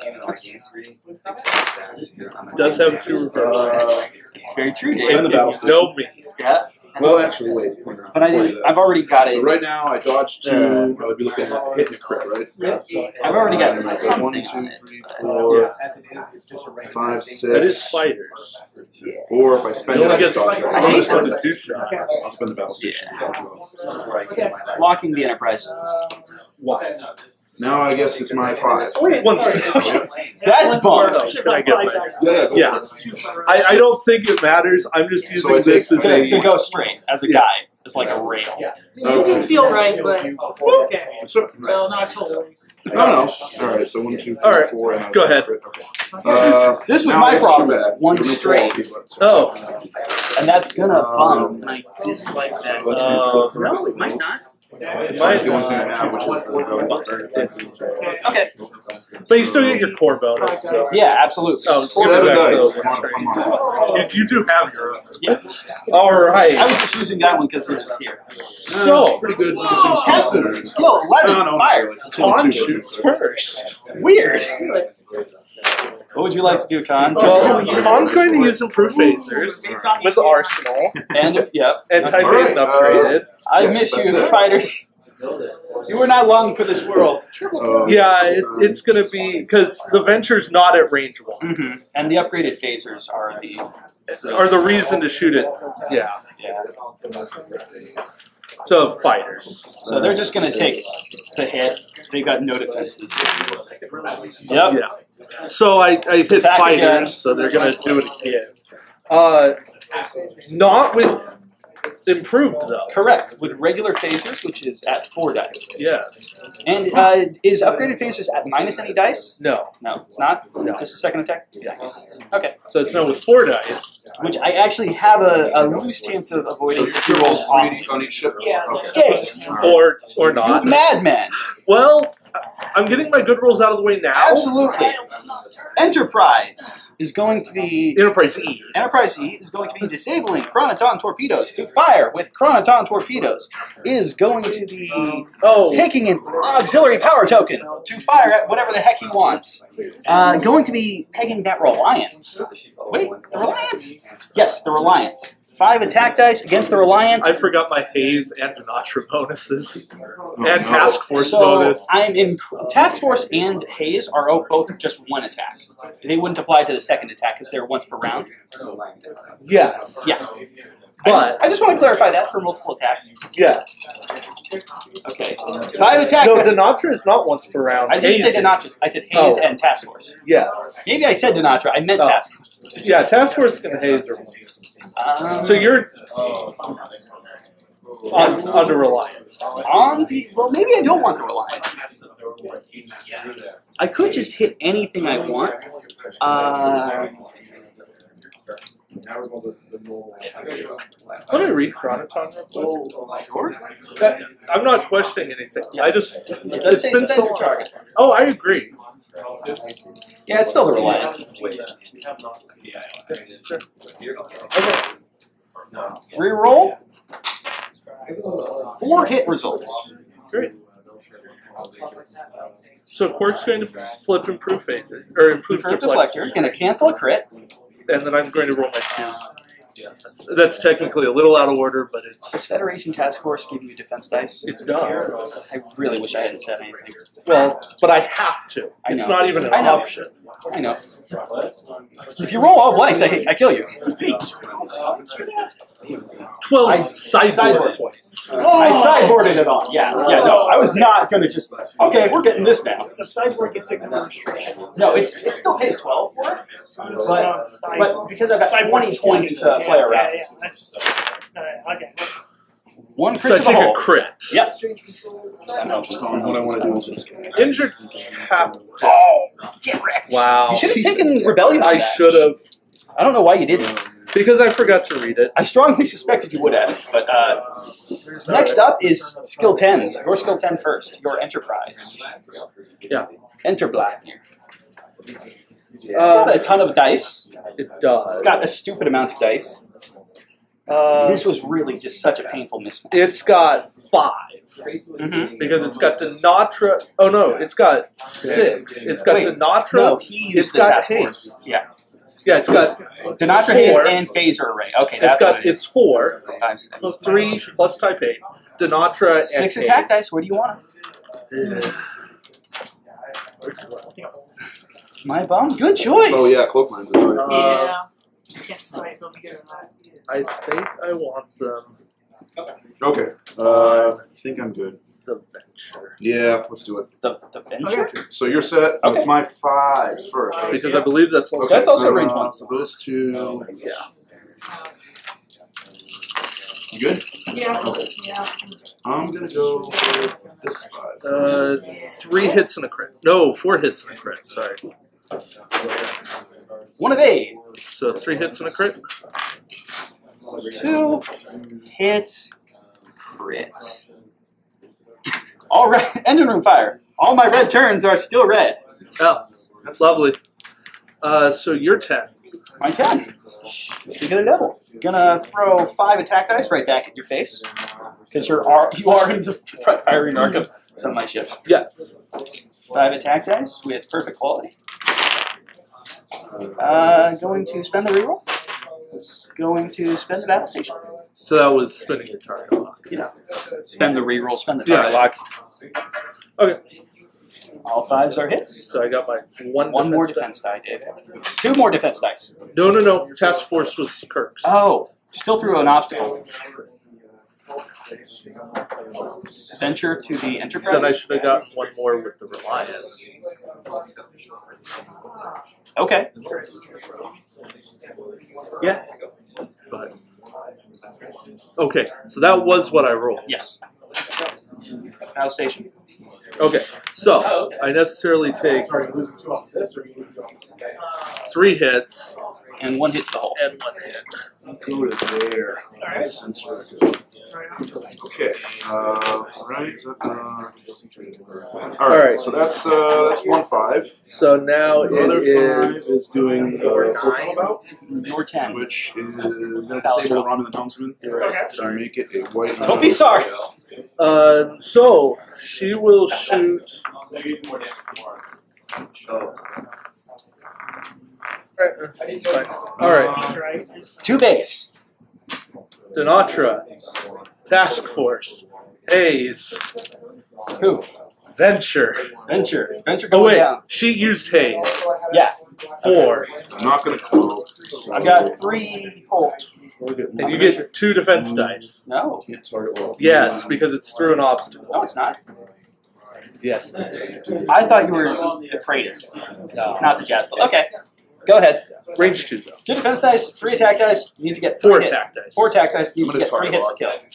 Speaker 1: Does have 2 reverse.
Speaker 2: It's very true,
Speaker 1: If
Speaker 2: Dave.
Speaker 4: the battle
Speaker 1: you know me.
Speaker 2: Yeah.
Speaker 4: Well, actually, wait.
Speaker 2: But I've already got
Speaker 4: So
Speaker 2: it.
Speaker 4: right now, I dodged 2. I would be looking at hitting a crit, right?
Speaker 2: I've already got
Speaker 4: And I go
Speaker 2: something
Speaker 4: 1,
Speaker 2: on
Speaker 4: 2,
Speaker 2: it.
Speaker 4: 3, 4, 5, 6.
Speaker 1: That is fighters.
Speaker 4: Or if I spend
Speaker 1: You only
Speaker 4: it,
Speaker 1: get
Speaker 4: I'll
Speaker 2: I hate
Speaker 4: spend it.
Speaker 1: Constitution.
Speaker 4: I'll spend the battle station.
Speaker 2: Locking the Enterprise.
Speaker 1: Wise.
Speaker 4: Now I guess it's my 5.
Speaker 1: Once
Speaker 2: That's bummed.
Speaker 1: Can I get my?
Speaker 4: Yeah.
Speaker 1: Yeah. I don't think it matters. I'm just using
Speaker 4: I
Speaker 1: this
Speaker 4: take-
Speaker 1: as a.
Speaker 2: To go straight as a guy. It's like a rail.
Speaker 3: It didn't feel right, but okay.
Speaker 4: So,
Speaker 3: So not totally.
Speaker 4: no. Alright, so 1, 2, 3,
Speaker 1: All right,
Speaker 4: 4. And
Speaker 1: go ahead.
Speaker 4: Okay.
Speaker 2: This was
Speaker 4: now
Speaker 2: my
Speaker 4: it's
Speaker 2: problem.
Speaker 4: too bad.
Speaker 2: One
Speaker 4: No
Speaker 2: straight.
Speaker 4: quality, but-
Speaker 1: Oh.
Speaker 2: And that's gonna bum. And I dislike that.
Speaker 4: Let's go.
Speaker 2: No, it might not.
Speaker 4: That's the only thing I have, which is very defensive.
Speaker 2: Okay.
Speaker 1: But you still get your core bonus. So.
Speaker 2: Yeah, absolutely.
Speaker 1: Oh,
Speaker 4: So
Speaker 1: give
Speaker 4: that
Speaker 1: it back to
Speaker 4: dice.
Speaker 1: those
Speaker 4: Come
Speaker 1: ones.
Speaker 4: on.
Speaker 1: You do have your own.
Speaker 2: Yeah.
Speaker 1: All
Speaker 2: I
Speaker 1: right.
Speaker 2: was just using that one because it was here.
Speaker 1: So,
Speaker 4: Pretty good. Good things
Speaker 2: Captain,
Speaker 4: considered.
Speaker 2: skill 11,
Speaker 4: No,
Speaker 2: fire.
Speaker 4: it's only
Speaker 1: Con
Speaker 4: 2,
Speaker 1: shoots first.
Speaker 2: Weird. What would you like to do, Con?
Speaker 1: Well, Con's going to use improved phasers with Arsenal
Speaker 2: And, yeah.
Speaker 1: and Type
Speaker 4: All
Speaker 1: 8
Speaker 4: right,
Speaker 1: upgraded.
Speaker 2: I
Speaker 4: Yes,
Speaker 2: miss
Speaker 4: that's
Speaker 2: you,
Speaker 4: it.
Speaker 2: fighters. You were not long for this world.
Speaker 1: Yeah, it's going to be because the Venture's not at range 1.
Speaker 2: Mm-hmm. And the upgraded phasers are the
Speaker 1: reason to shoot it. Yeah.
Speaker 2: yeah.
Speaker 1: So fighters.
Speaker 2: So they're just gonna take the hit. They got no defenses. Yep.
Speaker 1: Yeah. So I hit
Speaker 2: Attack
Speaker 1: fighters,
Speaker 2: again.
Speaker 1: so they're gonna do it again. Not with improved though.
Speaker 2: Correct. With regular phasers, which is at 4 dice.
Speaker 1: Yes.
Speaker 2: And is upgraded phasers at minus any dice?
Speaker 1: No.
Speaker 2: No, it's not.
Speaker 1: No.
Speaker 2: Just a second attack.
Speaker 1: Yeah.
Speaker 2: Okay.
Speaker 1: So it's no with 4 dice.
Speaker 2: Which I actually have a loose chance of avoiding if he rolls off.
Speaker 4: on each ship?
Speaker 3: Yeah.
Speaker 2: Yay!
Speaker 1: Or
Speaker 2: You
Speaker 1: not.
Speaker 2: madman!
Speaker 1: Well, I'm getting my good rolls out of the way now.
Speaker 2: Absolutely. Enterprise is going to be
Speaker 1: Enterprise E.
Speaker 2: Enterprise E is going to be disabling Chronoton torpedoes to fire with Chronoton torpedoes. Is going to be
Speaker 1: Oh.
Speaker 2: taking an auxiliary power token to fire at whatever the heck he wants. Going to be pegging that Reliance. Wait, the Reliance? Yes, the Reliance. 5 attack dice against the Reliance.
Speaker 1: I forgot my Haze and Denatra bonuses.
Speaker 4: Oh,
Speaker 1: And
Speaker 4: no.
Speaker 1: Task Force
Speaker 2: So
Speaker 1: bonus.
Speaker 2: I'm in Task Force and Haze are both just 1 attack. They wouldn't apply to the second attack because they're once per round.
Speaker 1: Yes.
Speaker 2: Yeah.
Speaker 1: But
Speaker 2: I just want to clarify that for multiple attacks.
Speaker 1: yeah.
Speaker 2: Okay. 5 attack
Speaker 1: No,
Speaker 2: dice.
Speaker 1: Denatra is not once per round.
Speaker 2: I didn't
Speaker 1: Haze
Speaker 2: say
Speaker 1: is.
Speaker 2: Denatra. I said Haze
Speaker 1: Oh.
Speaker 2: and Task Force.
Speaker 1: Yes.
Speaker 2: Maybe I said Denatra. I meant
Speaker 1: Oh.
Speaker 2: Task Force.
Speaker 1: Yeah, Task Force and Haze are once. So you're under reliant.
Speaker 2: On the, well, maybe I don't want the reliant. I could just hit anything I want.
Speaker 1: Let me read Chronoton real quick.
Speaker 2: Sure.
Speaker 1: I'm not questioning anything. I just
Speaker 2: It does say
Speaker 1: been
Speaker 2: spend
Speaker 1: so
Speaker 2: your
Speaker 1: long.
Speaker 2: target.
Speaker 1: Oh, I agree.
Speaker 2: Yeah, it's still the reliant. Reroll. 4 hit results.
Speaker 1: Great. So Quark's going to flip improve phaser or improve
Speaker 2: Improve
Speaker 1: deflector,
Speaker 2: deflector. Gonna cancel a crit.
Speaker 1: and then I'm going to roll my 2. That's technically a little out of order, but it's
Speaker 2: Does Federation Task Force give you defense dice?
Speaker 1: it does.
Speaker 2: I really wish I hadn't said anything.
Speaker 1: Well, but I have to.
Speaker 2: I
Speaker 1: It's
Speaker 2: know.
Speaker 1: not even an
Speaker 2: I know.
Speaker 1: option.
Speaker 2: I know. If you roll all blanks, I kill you.
Speaker 1: 12 sideboard points.
Speaker 2: I sideboarded it on. Yeah, no, I was not gonna just. Okay, we're getting this now.
Speaker 3: So sideboard gets administration.
Speaker 2: No, it still pays 12 for it, but because I've got
Speaker 3: Sideboard's
Speaker 2: 20 to play around.
Speaker 3: Yeah, that's. Okay.
Speaker 2: 1
Speaker 1: So
Speaker 2: crit
Speaker 1: I
Speaker 2: to the
Speaker 1: take a
Speaker 2: hole.
Speaker 1: crit.
Speaker 2: Yep.
Speaker 4: Just on what I want to do with this guy.
Speaker 1: Injured captain.
Speaker 2: Oh, get wrecked.
Speaker 1: Wow.
Speaker 2: You should have taken Rebellion on
Speaker 1: I
Speaker 2: that.
Speaker 1: should have,
Speaker 2: I don't know why you didn't.
Speaker 1: because I forgot to read it.
Speaker 2: I strongly suspected you would have, but next up is skill 10s. Your skill 10 first. Your Enterprise.
Speaker 1: Yeah.
Speaker 2: Enter Black here. It's got a ton of dice.
Speaker 1: It does.
Speaker 2: It's got a stupid amount of dice. This was really just such a painful mismatch.
Speaker 1: It's got 5
Speaker 2: Mm-hmm.
Speaker 1: because it's got Denatra. Oh no, it's got 6. It's got
Speaker 2: Wait,
Speaker 1: Denatra.
Speaker 2: No, he
Speaker 1: It's
Speaker 2: used the
Speaker 1: got
Speaker 2: task
Speaker 1: haste.
Speaker 2: force. Yeah.
Speaker 1: Yeah, it's got.
Speaker 2: Denatra Haze
Speaker 1: 4.
Speaker 2: and Phaser Array. Okay,
Speaker 1: It's
Speaker 2: that's
Speaker 1: got.
Speaker 2: what it
Speaker 1: It's 4.
Speaker 2: is. Times
Speaker 1: So 3 plus type 8. Denatra and
Speaker 2: 6 attack
Speaker 1: haste.
Speaker 2: dice. Where do you want them? My bum. Good choice.
Speaker 4: Oh yeah, cloak mines. Right.
Speaker 3: Yeah. Just can't decide if they'll be good or not.
Speaker 1: I think I want them.
Speaker 4: Okay. I think I'm good.
Speaker 1: The venture.
Speaker 4: Yeah, let's do it.
Speaker 2: The Venture?
Speaker 4: Okay. So you're set.
Speaker 2: Okay.
Speaker 4: It's my 5s first. Right?
Speaker 1: Because I believe that's also.
Speaker 2: That's also range 1.
Speaker 4: So those 2.
Speaker 1: Yeah.
Speaker 4: You good?
Speaker 6: Yeah. Yeah.
Speaker 4: I'm gonna go with this 5.
Speaker 1: 3 hits and a crit. No, 4 hits and a crit. Sorry.
Speaker 2: One of 8.
Speaker 1: So 3 hits and a crit.
Speaker 2: 2 hit crit. All right, engine room fire. All my red turns are still red.
Speaker 1: Oh, that's lovely. So you're 10.
Speaker 2: My 10. Speak of the devil. Gonna throw 5 attack dice right back at your face. Because you are in the front firing arc of some of my ships.
Speaker 1: Yes.
Speaker 2: 5 attack dice with perfect quality. Going to spend the reroll. Going to spend the battle station.
Speaker 1: So that was spinning your target lock.
Speaker 2: Yeah. Spend the reroll, spend the
Speaker 1: Yeah.
Speaker 2: target lock.
Speaker 1: Okay.
Speaker 2: All 5s are hits.
Speaker 1: So I got my one
Speaker 2: More
Speaker 1: defense
Speaker 2: defense die, Dave. 2 more defense dice.
Speaker 1: die. No. Task force was Kirk's.
Speaker 2: Oh, still threw an obstacle. Venture to the Enterprise.
Speaker 1: Then I should have got one more with the Reliance.
Speaker 2: Okay. Yeah.
Speaker 1: But okay, so that was what I rolled.
Speaker 2: Yes. Battle station.
Speaker 1: Okay, so I necessarily take 3 hits
Speaker 2: And 1 hit to the hole.
Speaker 1: and 1 hit.
Speaker 4: Go to there.
Speaker 3: Alright.
Speaker 4: Sensor. Okay. Right. Is that, all right. So that's 1 5.
Speaker 1: So now
Speaker 4: The other
Speaker 1: it
Speaker 4: 5
Speaker 1: is.
Speaker 4: is doing
Speaker 1: Your
Speaker 4: 4 about,
Speaker 2: Your 10.
Speaker 4: which is going to disable the Ramen and the helmsman.
Speaker 3: Okay.
Speaker 4: So make it a white.
Speaker 2: Don't be sorry.
Speaker 1: So she will shoot. All right,
Speaker 3: Right.
Speaker 2: 2 base.
Speaker 1: Denatra, Task Force, Haze,
Speaker 2: Who?
Speaker 1: Venture.
Speaker 2: Venture. Venture
Speaker 1: Oh
Speaker 2: going
Speaker 1: wait,
Speaker 2: down.
Speaker 1: she used Haze.
Speaker 2: Yeah.
Speaker 1: 4,
Speaker 4: I'm not going to close.
Speaker 2: I've got 3 holes.
Speaker 1: and you get 2 defense dice.
Speaker 2: No.
Speaker 4: Can't target well.
Speaker 1: Yes, because it's through an obstacle.
Speaker 2: No, it's not.
Speaker 1: Yes.
Speaker 2: I thought you were the Kratos, not the Jazzle. Okay. Go ahead.
Speaker 1: Range 2 though.
Speaker 2: 2 defense dice, 3 attack dice. You need to get
Speaker 1: 4
Speaker 2: hits.
Speaker 1: attack dice.
Speaker 2: 4 attack dice. You need to
Speaker 4: I'm
Speaker 2: get
Speaker 4: gonna
Speaker 2: 3 hits to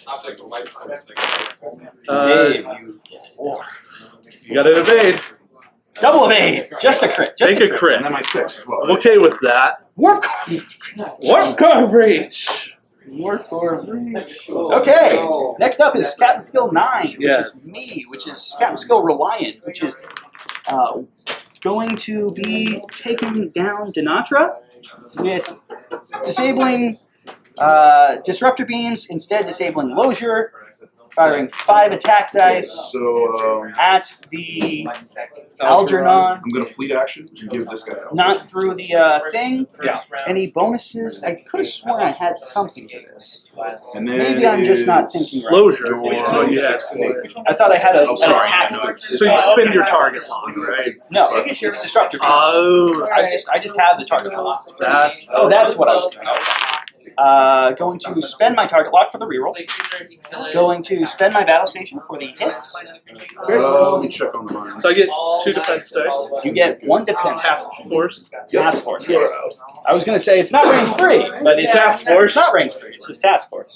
Speaker 2: kill. Dave, you whore.
Speaker 1: You got to evade.
Speaker 2: Double evade. Just a crit. Just
Speaker 1: Take a crit.
Speaker 4: And then my 6 as well.
Speaker 1: I'm okay with that.
Speaker 2: Warp.
Speaker 1: Warp coverage.
Speaker 2: Warp coverage. Okay. Next up is Captain Skill 9, which
Speaker 1: Yes.
Speaker 2: is me, which is Captain Skill Reliant, which is going to be taking down Denatra with disabling Disruptor Beams, instead disabling Losier, firing 5 attack dice
Speaker 4: So
Speaker 2: at the Algernon.
Speaker 4: I'm gonna fleet action and give this guy.
Speaker 2: Not through the thing.
Speaker 1: Yeah.
Speaker 2: Any bonuses? I could have sworn I had something to this.
Speaker 4: And then
Speaker 2: Maybe I'm just not thinking right.
Speaker 1: Closure. So you had.
Speaker 2: I thought I had an
Speaker 4: Oh, sorry.
Speaker 2: attack.
Speaker 4: No, it's-
Speaker 1: So you spin your target line, right?
Speaker 2: No, it's Disruptor Beams.
Speaker 1: Oh.
Speaker 2: I just have the target lock.
Speaker 1: That's
Speaker 2: That's what I was doing. Going to spend my target lock for the reroll. Going to spend my battle station for the hits.
Speaker 4: Let me check on the mines.
Speaker 1: So I get 2 defense dice.
Speaker 2: You get 1 defense.
Speaker 1: Task force.
Speaker 2: Task force. Yes. I was going to say it's not range 3, but it's
Speaker 1: Task force.
Speaker 2: It's not range 3. It's just task force.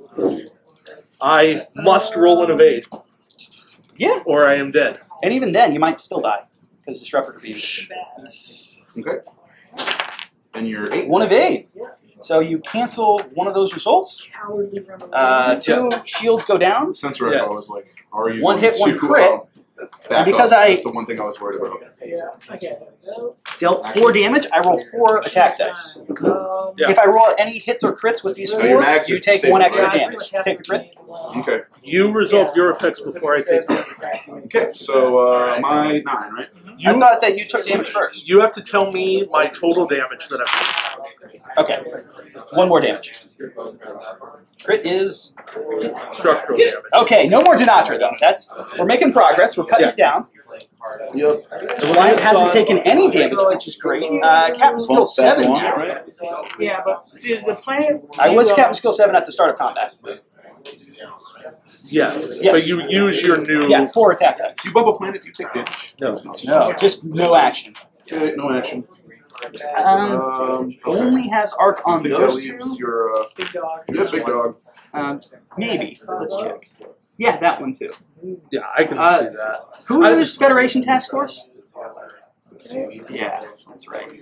Speaker 1: I must roll an evade,
Speaker 2: Yeah.
Speaker 1: or I am dead.
Speaker 2: And even then, you might still die because Disruptor Beams.
Speaker 4: Okay. And you're 8.
Speaker 2: 1 evade. So you cancel one of those results. 2 shields go down.
Speaker 4: Sensor echo was like, are you
Speaker 2: 1 hit,
Speaker 4: going
Speaker 2: 1
Speaker 4: to,
Speaker 2: crit.
Speaker 4: back
Speaker 2: because
Speaker 4: up?
Speaker 2: I-
Speaker 4: That's the one thing I was worried about.
Speaker 2: Dealt 4 damage. I roll 4 attack dice.
Speaker 1: Yeah.
Speaker 2: If I roll any hits or crits with these
Speaker 4: So your
Speaker 2: 4,
Speaker 4: max
Speaker 2: you
Speaker 4: is
Speaker 2: take
Speaker 4: saving,
Speaker 2: 1 extra
Speaker 4: right?
Speaker 2: damage. Take the crit.
Speaker 4: Okay.
Speaker 1: You resolve your effects before I take them.
Speaker 4: Okay. So my 9, right?
Speaker 2: I
Speaker 1: You
Speaker 2: thought that you took damage first.
Speaker 1: you have to tell me my total damage that I've
Speaker 2: Okay. 1 more damage. Crit is
Speaker 1: structural damage.
Speaker 2: okay. No more Denatra though. We're making progress. We're cutting it down.
Speaker 1: Yep.
Speaker 2: The Reliant hasn't taken any damage, which is great. Captain Skill 7 now.
Speaker 3: Yeah, but is the plan?
Speaker 2: I was Captain Skill 7 at the start of combat.
Speaker 1: Yes.
Speaker 2: Yes.
Speaker 1: But you use your new.
Speaker 2: Yeah, 4 attack dice.
Speaker 4: Do you bump a planet? Do you take damage?
Speaker 1: No.
Speaker 2: No, just no action.
Speaker 4: Okay. No action.
Speaker 2: Only has arc
Speaker 4: I
Speaker 2: on
Speaker 4: think that
Speaker 2: those
Speaker 4: leaves
Speaker 2: 2.
Speaker 4: your
Speaker 3: Big dog.
Speaker 4: yeah, big dog.
Speaker 2: Maybe. Let's check. Yeah, that one too.
Speaker 1: Yeah, I can see that.
Speaker 2: Who used Federation Task Force? Yeah, that's right.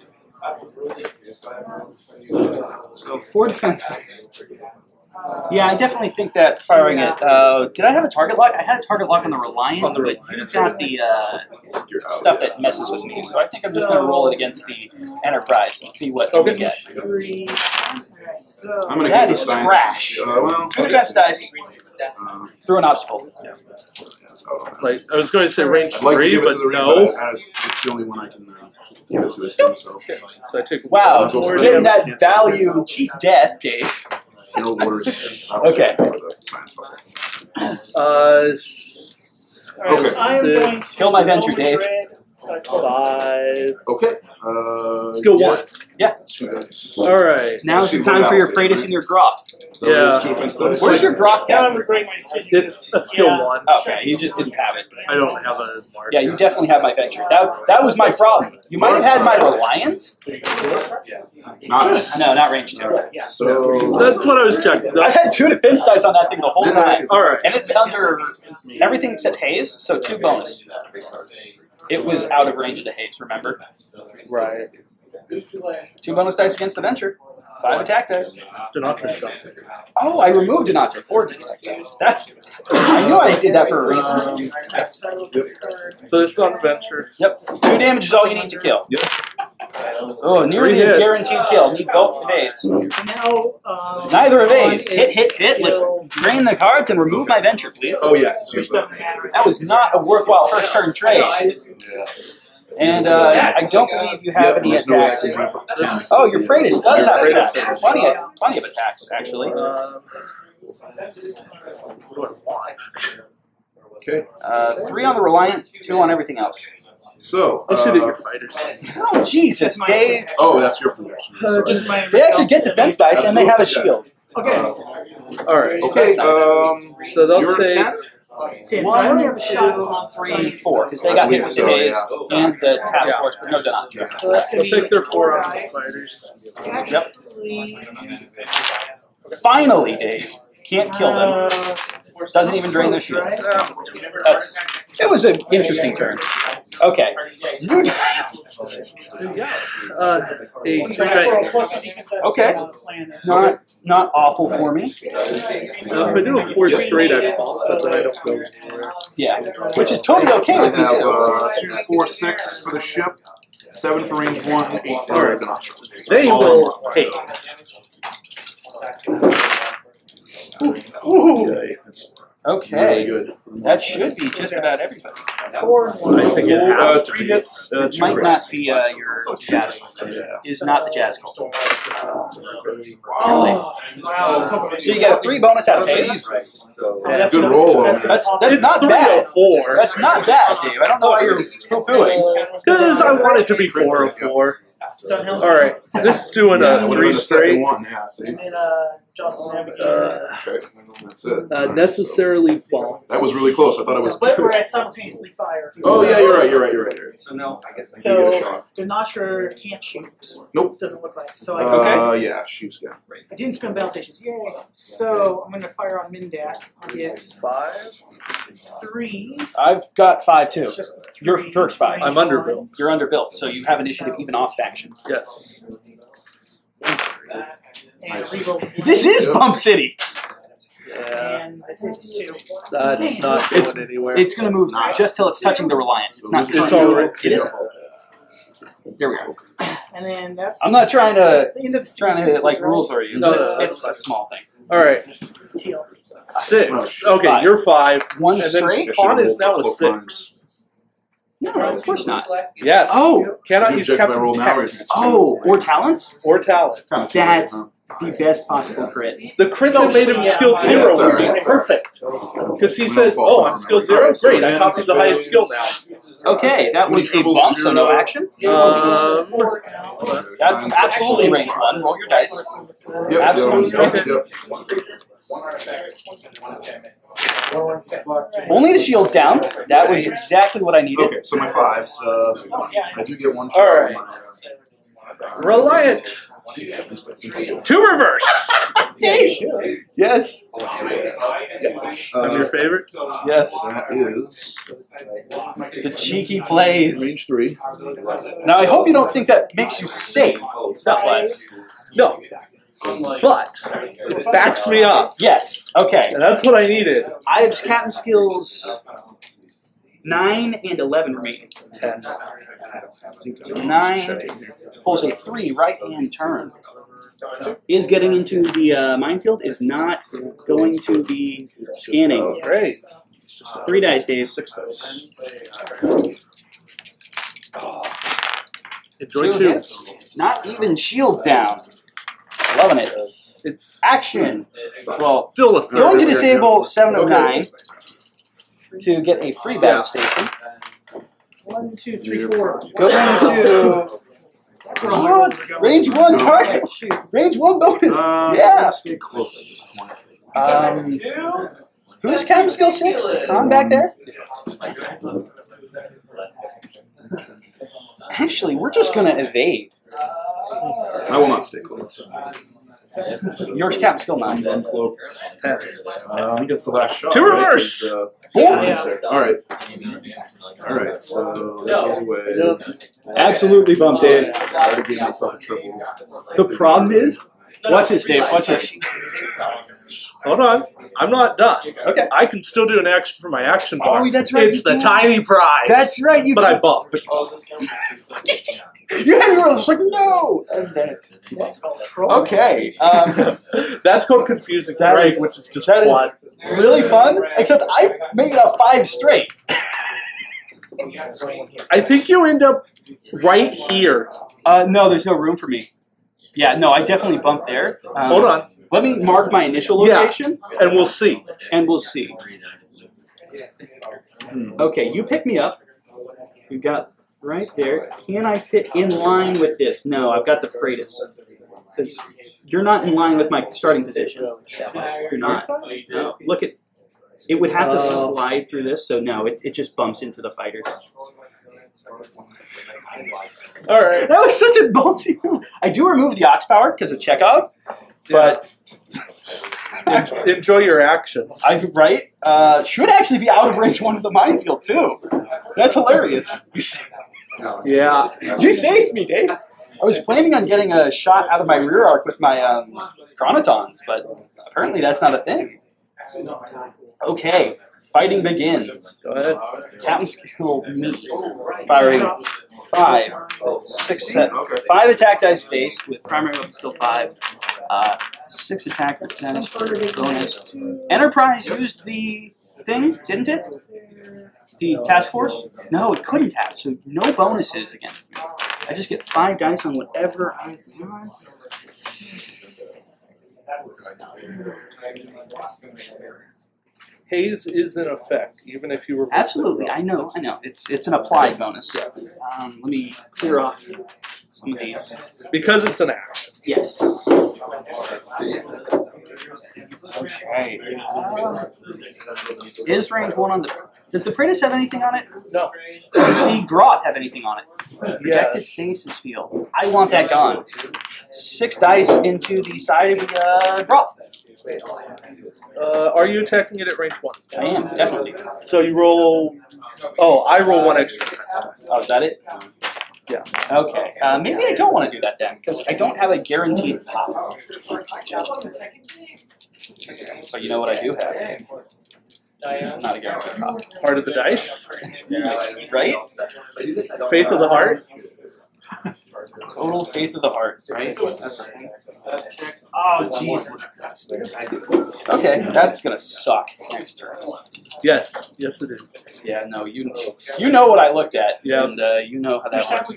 Speaker 2: So 4 defense dice. Yeah, I definitely think that firing it. Did I have a target lock? I had a target lock on the Reliant,
Speaker 1: On the
Speaker 2: but
Speaker 1: Reliant.
Speaker 2: you got the stuff that messes with me. So I think I'm just going to roll it against the Enterprise and see what we get.
Speaker 4: I'm gonna
Speaker 2: That
Speaker 4: get
Speaker 2: is
Speaker 4: the sign.
Speaker 2: trash.
Speaker 4: Well,
Speaker 2: 2 defense dice through an obstacle.
Speaker 1: Like I was going to say range
Speaker 4: I'd like to
Speaker 1: 3,
Speaker 4: give it
Speaker 1: but
Speaker 4: to the
Speaker 1: no.
Speaker 4: ring, but it's the only one I can give it to. So
Speaker 1: So I take
Speaker 2: Wow,
Speaker 4: Let's go
Speaker 2: we're
Speaker 4: for
Speaker 2: getting
Speaker 4: it.
Speaker 2: that value cheap death, Dave.
Speaker 4: Hero orders.
Speaker 2: Okay.
Speaker 4: For the science puzzle.
Speaker 3: Alright, I am going to
Speaker 2: Kill my venture, Dave.
Speaker 1: 5.
Speaker 4: Okay.
Speaker 1: Skill
Speaker 4: yeah.
Speaker 1: 1.
Speaker 2: Yeah.
Speaker 4: 2 dice.
Speaker 1: All right.
Speaker 2: Now's the time for your Praetus and your Groth.
Speaker 4: Those
Speaker 1: Yeah.
Speaker 4: 2 defense dice.
Speaker 2: Where's your Groth
Speaker 3: Now I'm
Speaker 2: captain?
Speaker 3: regretting my decision.
Speaker 1: It's a skill 1.
Speaker 2: Okay, you just didn't have it.
Speaker 1: I don't have a mark.
Speaker 2: Yeah, you definitely have my venture. That was my problem. You might have had my Reliant.
Speaker 4: Not
Speaker 2: No, not range 2.
Speaker 4: So
Speaker 1: That's what I was checking.
Speaker 2: I had 2 defense dice on that thing the whole time.
Speaker 1: All right.
Speaker 2: And it's under everything except haze, so 2 bonus. It was out of range of the haze, remember?
Speaker 1: Right.
Speaker 2: 2 bonus dice against the venture. 5 attack dice.
Speaker 1: Denatra shot.
Speaker 2: Oh, I removed Denatra. 4 attack dice. I knew I did that for a reason.
Speaker 1: So this is on the venture.
Speaker 2: Yep. 2 damage is all you need to kill.
Speaker 4: Yep.
Speaker 2: Oh, nearly
Speaker 1: 3
Speaker 2: a
Speaker 1: hits.
Speaker 2: guaranteed kill. Need both evades.
Speaker 3: Now,
Speaker 2: Neither evades.
Speaker 3: one
Speaker 2: Hit.
Speaker 3: is
Speaker 2: Let's
Speaker 3: still-
Speaker 2: drain the cards and remove my venture, please.
Speaker 4: oh yeah.
Speaker 3: Which doesn't matter.
Speaker 2: That was not a worthwhile first turn trade. And I don't believe you have any
Speaker 4: there's no
Speaker 2: attacks.
Speaker 4: action.
Speaker 2: Oh, your Praetus does have
Speaker 1: Praetus
Speaker 2: attacks.
Speaker 1: does.
Speaker 2: Plenty of attacks, actually.
Speaker 4: Okay.
Speaker 2: 3 on the Reliant, 2 on everything else.
Speaker 4: So.
Speaker 1: I'll shoot at your fighters.
Speaker 2: Oh, Jesus, Dave.
Speaker 4: Oh, that's your food action. Sorry.
Speaker 3: Just my
Speaker 2: They actually get defense dice and they have a shield.
Speaker 3: Okay.
Speaker 1: All right.
Speaker 4: Okay.
Speaker 1: So they'll
Speaker 4: You're
Speaker 1: take
Speaker 4: 10.
Speaker 3: Tim, so I only have a
Speaker 2: 1,
Speaker 3: shot on
Speaker 2: 2, 3, 4. Because they got hit with the haze and the task force, but no done.
Speaker 3: So that's
Speaker 1: So
Speaker 3: gonna be
Speaker 1: take their 4 on the fighters.
Speaker 3: Actually,
Speaker 2: Finally, Dave. Can't kill them. Doesn't even drain their shields. That's. It was an interesting turn. Okay. You
Speaker 1: A 3
Speaker 2: Okay. Not awful for me.
Speaker 1: if I do a 4 straight, I boss it, but I don't go anywhere.
Speaker 2: Yeah. Which is totally okay
Speaker 4: I
Speaker 2: with me
Speaker 4: have
Speaker 2: too.
Speaker 4: 2, 4, 6 for the ship, 7 for range 1, 8 for
Speaker 1: Alright.
Speaker 4: the notch.
Speaker 1: They will take.
Speaker 4: Okay, that's really
Speaker 2: Okay.
Speaker 4: good.
Speaker 2: That should be just about everybody.
Speaker 1: I think it has to
Speaker 4: 3
Speaker 1: be.
Speaker 4: hits,
Speaker 2: It
Speaker 4: 2
Speaker 2: might
Speaker 4: crits.
Speaker 2: not be your jazz. Is not the jazz goal.
Speaker 3: oh, wow.
Speaker 2: So you get a 3 bonus out of haze.
Speaker 4: That's a good roll.
Speaker 2: That's
Speaker 1: It's
Speaker 2: not
Speaker 1: 3
Speaker 2: bad.
Speaker 1: of 4.
Speaker 2: That's not bad, Dave. I don't know why you're poo-pooing.
Speaker 1: Because I want it to be 4 of 4. Alright, this is doing
Speaker 4: Yeah,
Speaker 1: a
Speaker 4: it would've
Speaker 1: 3
Speaker 4: been the second
Speaker 1: straight.
Speaker 4: one, yeah, see?
Speaker 3: And Jocelyn Navigator.
Speaker 4: Okay, that's it.
Speaker 1: Necessarily false.
Speaker 4: That was really close, I thought it was.
Speaker 3: But we're at simultaneously fire.
Speaker 4: Oh, yeah, you're right.
Speaker 5: So no, I guess.
Speaker 4: You get a
Speaker 3: So
Speaker 4: shot.
Speaker 3: Denatra can't shoot.
Speaker 4: Nope.
Speaker 3: Doesn't look like. So I
Speaker 4: Yeah, shoots, yeah.
Speaker 3: I didn't spend battle stations. Yay. So I'm gonna fire on Mindat. I'll get 3.
Speaker 2: I've got 5 too.
Speaker 3: It's just
Speaker 2: Your
Speaker 3: 3.
Speaker 2: first 5.
Speaker 1: I'm underbuilt.
Speaker 2: You're underbuilt, so you have initiative even off faction.
Speaker 1: Yes.
Speaker 3: And reroll.
Speaker 2: This is Bump City.
Speaker 1: Yeah.
Speaker 3: And it's 2.
Speaker 1: That's not going anywhere.
Speaker 2: It's going to move just till it's touching the Reliant. It's not.
Speaker 1: It's already.
Speaker 2: It is. Here we go.
Speaker 3: And then that's.
Speaker 2: I'm not trying to
Speaker 3: that's the end of the
Speaker 2: trying to
Speaker 3: sixes,
Speaker 2: like
Speaker 3: right?
Speaker 2: rules for you.
Speaker 1: No,
Speaker 2: It's a small thing.
Speaker 1: Alright,
Speaker 3: Teal.
Speaker 1: 6. Okay,
Speaker 2: 5.
Speaker 1: you're 5.
Speaker 2: One
Speaker 1: And
Speaker 2: straight?
Speaker 1: then Fawn is now a 6.
Speaker 2: No, of course not.
Speaker 1: Yes.
Speaker 2: Oh.
Speaker 1: Cannot
Speaker 4: You
Speaker 1: use
Speaker 4: judge my
Speaker 1: Captain
Speaker 4: roll now, or
Speaker 1: Text
Speaker 4: is it-
Speaker 2: Oh, or talents?
Speaker 1: or talent.
Speaker 4: Kinda
Speaker 2: That's
Speaker 4: huh?
Speaker 2: the best possible crit.
Speaker 1: The crit that made him skill 0
Speaker 4: that's
Speaker 1: would be
Speaker 4: alright.
Speaker 1: perfect. Because he
Speaker 4: No
Speaker 1: says,
Speaker 4: fault
Speaker 1: oh,
Speaker 4: on
Speaker 1: I'm skill
Speaker 4: that.
Speaker 1: 0.
Speaker 4: Alright, so
Speaker 1: Great, I
Speaker 4: then
Speaker 1: copied the highest skill now.
Speaker 2: Okay, that was a bump, so no action. That's absolutely range 1. Roll your dice.
Speaker 4: Yep,
Speaker 2: Absolutely.
Speaker 4: yep.
Speaker 2: Only the shield's down. That was exactly what I needed.
Speaker 4: Okay, so my 5s, I do get 1 shot.
Speaker 1: Alright. Reliant.
Speaker 4: At least I think I do.
Speaker 1: 2 reverse.
Speaker 2: Yes.
Speaker 1: I'm your favorite.
Speaker 2: Yes.
Speaker 4: That is
Speaker 2: The cheeky plays.
Speaker 4: range 3.
Speaker 2: Now I hope you don't think that makes you safe. But
Speaker 1: No. But it backs me up.
Speaker 2: yes. Okay.
Speaker 1: And that's what I needed.
Speaker 2: I have captain skills 9 and 11 remaining.
Speaker 1: 10.
Speaker 2: 9 pulls a 3 right hand turn. Is getting into the minefield. Is not going to be scanning.
Speaker 1: Great.
Speaker 2: 3 dice, Dave.
Speaker 1: 6 dice. Enjoy
Speaker 2: 2
Speaker 1: 2.
Speaker 2: hits. Not even shields down. Loving it.
Speaker 1: It's
Speaker 2: Action. Well,
Speaker 1: still a 3rd.
Speaker 2: going to disable 7 of
Speaker 4: Okay.
Speaker 2: 9 to get a free battle station.
Speaker 3: 1, 2, 3, 4.
Speaker 2: Going to
Speaker 3: That's where all my rolls are going.
Speaker 2: range 1 target. Range 1 bonus. Yeah.
Speaker 4: Stay close at this point.
Speaker 2: Who's captain skill 6? Con back there? Actually, we're just going to evade.
Speaker 4: I will not stay close.
Speaker 2: Yours captain skill 9.
Speaker 4: Then cloak.
Speaker 1: 10.
Speaker 4: I think it's the last shot.
Speaker 1: 2
Speaker 4: right?
Speaker 1: reverse.
Speaker 4: 'Cause,
Speaker 3: Yeah.
Speaker 4: Alright. Alright, so he's away.
Speaker 2: Absolutely bumped, Dave.
Speaker 4: I already gave myself a triple.
Speaker 2: The problem is, watch this, Dave. Watch this.
Speaker 1: Hold on. I'm not done.
Speaker 2: Okay.
Speaker 1: I can still do an action for my action bar.
Speaker 2: Oh, that's right,
Speaker 1: It's
Speaker 2: you
Speaker 1: the
Speaker 2: can.
Speaker 1: tiny prize.
Speaker 2: That's right. You
Speaker 1: But I bumped.
Speaker 2: You had your it's like no, and then it's
Speaker 3: That's called troll.
Speaker 2: okay.
Speaker 1: That's called confusing
Speaker 2: That
Speaker 1: Greg,
Speaker 2: is-
Speaker 1: which is just
Speaker 2: that is-
Speaker 1: fun.
Speaker 2: Really fun. Except I made a 5 straight.
Speaker 1: I think you end up right here.
Speaker 2: No, there's no room for me. Yeah, no, I definitely bumped there.
Speaker 1: Hold on,
Speaker 2: Let me mark my initial
Speaker 1: Yeah.
Speaker 2: location,
Speaker 1: and we'll see.
Speaker 2: and we'll see. Okay, you pick me up. You got right there. Can I fit in line with this? No, I've got the Praetus. Because you're not in line with my starting position. You're not. No. Look at. It would have to slide through this, so no, it just bumps into the fighters.
Speaker 1: All right.
Speaker 2: That was such a ballsy move. I do remove the Ox Power because of Chekhov, but
Speaker 1: Enjoy your actions.
Speaker 2: should actually be out of range 1 of the minefield too. That's hilarious.
Speaker 1: Yeah.
Speaker 2: You saved me, Dave. I was planning on getting a shot out of my rear arc with my chronotons, but apparently that's not a thing. Okay, fighting begins.
Speaker 1: Go ahead.
Speaker 2: Captain Skill me firing 5, 6, 7, 5 attack dice based with primary weapon skill 5, 6 attack dice bonus. Enterprise used the thing, didn't it? The task force? No, it couldn't have, so no bonuses against me. I just get 5 dice on whatever I want.
Speaker 1: Haze is in effect, even if you were.
Speaker 2: Absolutely, I know. It's an applied bonus. Let me clear off some of these.
Speaker 1: Because it's an action.
Speaker 2: Yes. Okay. Is range 1 on the... Does the Praetus have anything on it?
Speaker 1: No.
Speaker 2: Does the Groth have anything on it? Projected
Speaker 1: Yes.
Speaker 2: stasis field. I want that gone. 6 dice into the side of the Groth.
Speaker 1: Are you attacking it at range 1?
Speaker 2: I am, definitely.
Speaker 1: So you roll. Oh, I roll 1 extra.
Speaker 2: Oh, is that it?
Speaker 1: Yeah.
Speaker 2: Okay. Maybe I don't want to do that then, because I don't have a guaranteed pop. But you know what I do have? Not a guaranteed pop.
Speaker 1: Part of the dice.
Speaker 2: Right?
Speaker 1: Faith of the heart.
Speaker 2: Total faith of the heart, right? Oh, Jesus. Okay, that's gonna suck next turn.
Speaker 1: Yes. Yes, it is.
Speaker 2: Yeah, no, you know what I looked at,
Speaker 1: Yeah.
Speaker 2: and you know how that works.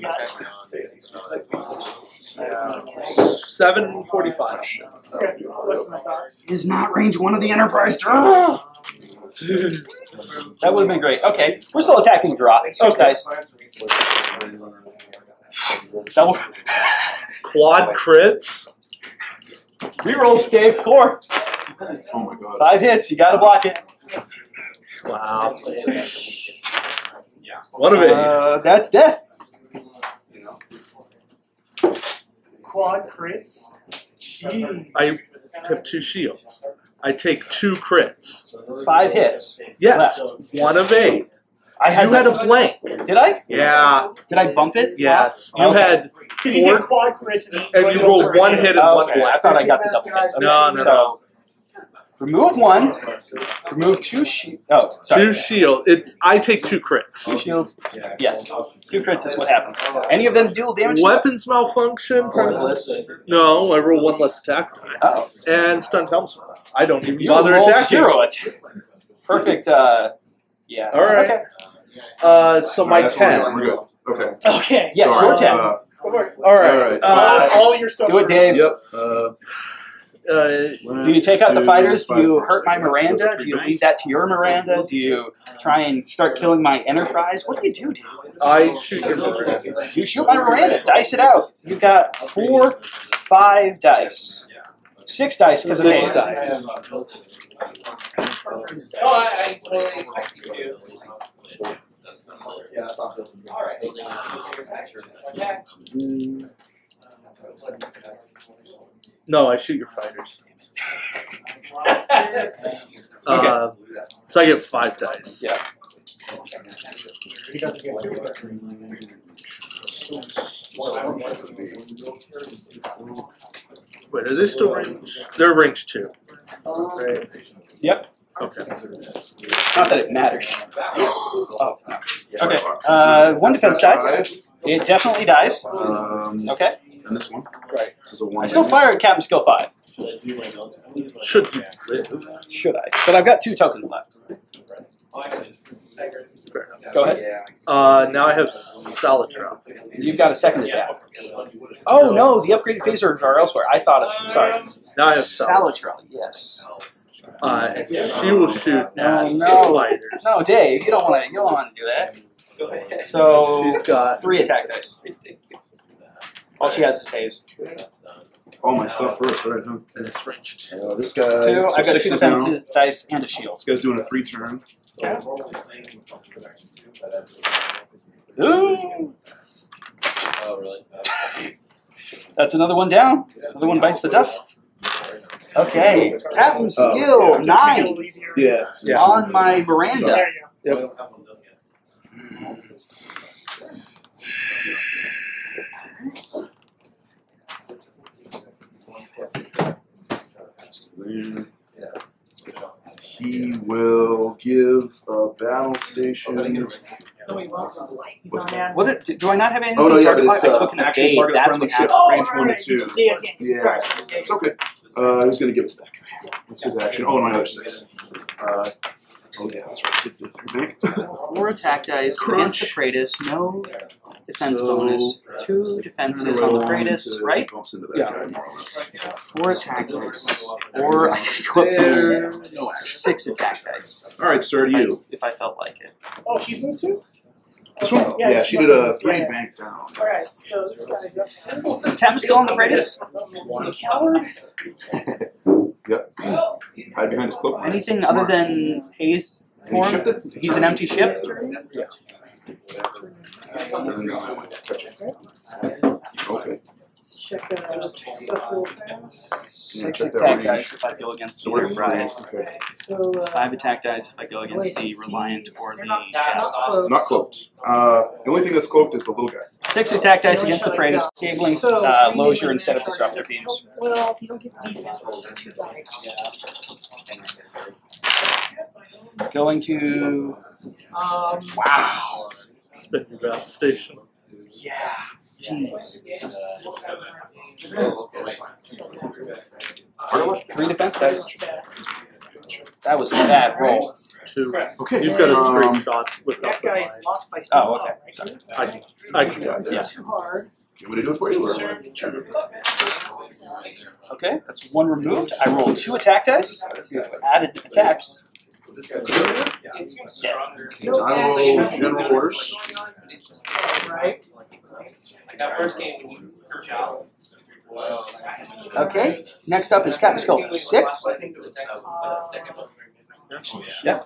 Speaker 1: 7:45.
Speaker 3: Okay, less than I thought.
Speaker 2: Is not range 1 of the Enterprise draw. That would have been great. Okay, we're still attacking the draw. 6 dice. Double.
Speaker 1: Quad crits.
Speaker 2: Rerolls, Dave. Core.
Speaker 4: Oh my god.
Speaker 2: 5 hits. You gotta block it.
Speaker 1: Wow. 1 of 8.
Speaker 2: That's death.
Speaker 3: Quad crits. Gee.
Speaker 1: I have 2 shields. I take 2 crits.
Speaker 2: 5 hits.
Speaker 1: Yes.
Speaker 2: Left.
Speaker 1: 1 of 8.
Speaker 2: I had
Speaker 1: You had a blank.
Speaker 2: Did I?
Speaker 1: Yeah.
Speaker 2: Did I bump it?
Speaker 1: Yes. You
Speaker 2: Okay.
Speaker 1: had
Speaker 3: Because you said
Speaker 1: 4,
Speaker 3: quad crits
Speaker 1: and you rolled 1 hit and 1
Speaker 2: Okay, I
Speaker 1: blank.
Speaker 2: thought I got the double hits. Okay.
Speaker 1: No, no, no.
Speaker 2: So, remove 1. Remove 2 shields. Oh, sorry.
Speaker 1: 2 shield. I take 2 crits.
Speaker 2: 2 shields. Yes. 2 crits is what happens. Any of them deal damage?
Speaker 1: Weapons malfunction. No, I roll 1 less attack die.
Speaker 2: Oh.
Speaker 1: And stunned helmsman. I don't even
Speaker 2: You
Speaker 1: bother
Speaker 2: roll
Speaker 1: attacking.
Speaker 2: 0 attack. Perfect. Yeah.
Speaker 1: All right.
Speaker 2: Okay.
Speaker 1: So my
Speaker 4: That's what
Speaker 1: 10.
Speaker 4: We're good. Okay.
Speaker 3: Okay.
Speaker 2: Yes,
Speaker 4: Sorry.
Speaker 2: your 10.
Speaker 3: Go for it.
Speaker 1: All right.
Speaker 3: All your stuff.
Speaker 2: Do it, Dave.
Speaker 4: Yep.
Speaker 2: Do you take out the fighters? Do you hurt my Miranda? Do you leave that to your Miranda? Do you try and start killing my Enterprise? What do you do, Dave?
Speaker 1: I shoot your Miranda.
Speaker 2: You shoot my Miranda. Dice it out. You got 4, 5 dice. 6 dice because of Haze.
Speaker 5: Oh, I totally expect you to. Alright.
Speaker 1: No, I shoot your fighters.
Speaker 2: Okay.
Speaker 1: So I get 5 dice.
Speaker 2: Yeah.
Speaker 1: Wait, are they still range? They're range 2. Right.
Speaker 2: Yep.
Speaker 1: Okay.
Speaker 2: Not that it matters. Oh, no. Okay. 1 defense die. It definitely dies. Okay.
Speaker 4: And this one.
Speaker 1: Right.
Speaker 4: This is a 1.
Speaker 2: I still fire at Captain Skill 5.
Speaker 1: Should you live?
Speaker 2: Should I? But I've got 2 tokens left.
Speaker 1: Fair enough.
Speaker 2: Go ahead.
Speaker 1: Now I have Salatron.
Speaker 2: You've got a second attack. Oh no, the upgraded phasers are elsewhere. I thought of. Sorry.
Speaker 1: Now I have Salatron.
Speaker 2: Salatron. Yes.
Speaker 1: And she will shoot at
Speaker 2: No.
Speaker 1: fighters.
Speaker 2: No, Dave, you don't want to. You don't want to do that. So
Speaker 1: She's got
Speaker 2: 3 attack dice. All she has is Haze.
Speaker 4: all my stuff first, right? Huh?
Speaker 1: And it's ranged.
Speaker 4: This guy.
Speaker 2: 2.
Speaker 4: so
Speaker 2: I've got 2
Speaker 4: 6s now.
Speaker 2: defenses, dice, and a shield.
Speaker 4: This guy's doing a free turn.
Speaker 2: Ooh!
Speaker 5: Oh, really?
Speaker 2: That's another one down. Another one bites the dust. Okay, Captain Skill 9
Speaker 4: Yeah.
Speaker 1: Yeah.
Speaker 2: on my veranda.
Speaker 3: There you
Speaker 1: Yep.
Speaker 4: Then he will give a battle station.
Speaker 2: What do I not have anything?
Speaker 4: Oh no,
Speaker 2: to
Speaker 4: yeah,
Speaker 2: target?
Speaker 4: but it's
Speaker 2: I took an
Speaker 4: action
Speaker 2: evade.
Speaker 4: target
Speaker 2: That's
Speaker 4: friendly
Speaker 2: what
Speaker 4: ship,
Speaker 2: happened.
Speaker 4: range 1 to 2.
Speaker 3: go. Yeah, okay.
Speaker 4: Yeah,
Speaker 3: Sorry.
Speaker 4: it's okay. He's gonna give it to that guy. What's his action? Oh, no, another 6. Oh yeah, that's right.
Speaker 2: 4 attack dice against the Kratos. No defense
Speaker 4: So,
Speaker 2: bonus. 2 defenses on the Kratos, right?
Speaker 4: Bumps into that
Speaker 1: Yeah.
Speaker 4: guy more or less.
Speaker 2: 4 attack dice. Or I could go up to
Speaker 4: No action.
Speaker 2: 6 attack dice.
Speaker 4: All right, sir, you.
Speaker 2: If I felt like it.
Speaker 3: Oh, she's moved too?
Speaker 4: This one?
Speaker 3: Yeah,
Speaker 4: Yeah, she did a 3
Speaker 3: yeah.
Speaker 4: bank down.
Speaker 3: Alright, so this guy's up.
Speaker 2: Captain Skill on the Kratos.
Speaker 3: Coward?
Speaker 4: Yep. Hide behind his cloak.
Speaker 2: Anything other than haze
Speaker 4: And he
Speaker 2: form?
Speaker 4: shifted?
Speaker 2: He's an empty ship.
Speaker 4: Okay.
Speaker 3: Check stuff real fast.
Speaker 2: 6
Speaker 4: check that
Speaker 2: attack
Speaker 4: range.
Speaker 2: dice if I go against
Speaker 4: So
Speaker 2: the
Speaker 4: where's
Speaker 2: Enterprise.
Speaker 4: Okay.
Speaker 3: So,
Speaker 2: 5 attack dice if I go against the Reliant or the
Speaker 3: not
Speaker 2: Cast.
Speaker 3: close.
Speaker 4: Not cloaked. The only thing that's cloaked is the little guy.
Speaker 2: 6 attack dice against the Kratos, disabling Lozier instead of Disruptor Beams.
Speaker 3: Well, you don't get defense, but it's just 2 dice.
Speaker 2: Going to... Wow.
Speaker 1: Spin your battle station.
Speaker 2: Yeah. Jeez. 3 defense dice. That was a bad roll.
Speaker 1: 2.
Speaker 4: Okay.
Speaker 1: You've got a straight shot without
Speaker 3: That
Speaker 1: the
Speaker 3: guy's
Speaker 1: line.
Speaker 3: lost by
Speaker 2: Oh,
Speaker 3: somehow,
Speaker 2: okay.
Speaker 3: right?
Speaker 1: I can do that.
Speaker 2: Yeah.
Speaker 3: Too hard.
Speaker 4: You want me to do it for you? Or?
Speaker 2: Okay, that's 1 removed. I roll 2 attack dice. Added attacks.
Speaker 4: I roll general orders.
Speaker 3: Right?
Speaker 5: Like that first game when you first out.
Speaker 2: Okay, next up is Captain Skull 6. Yeah.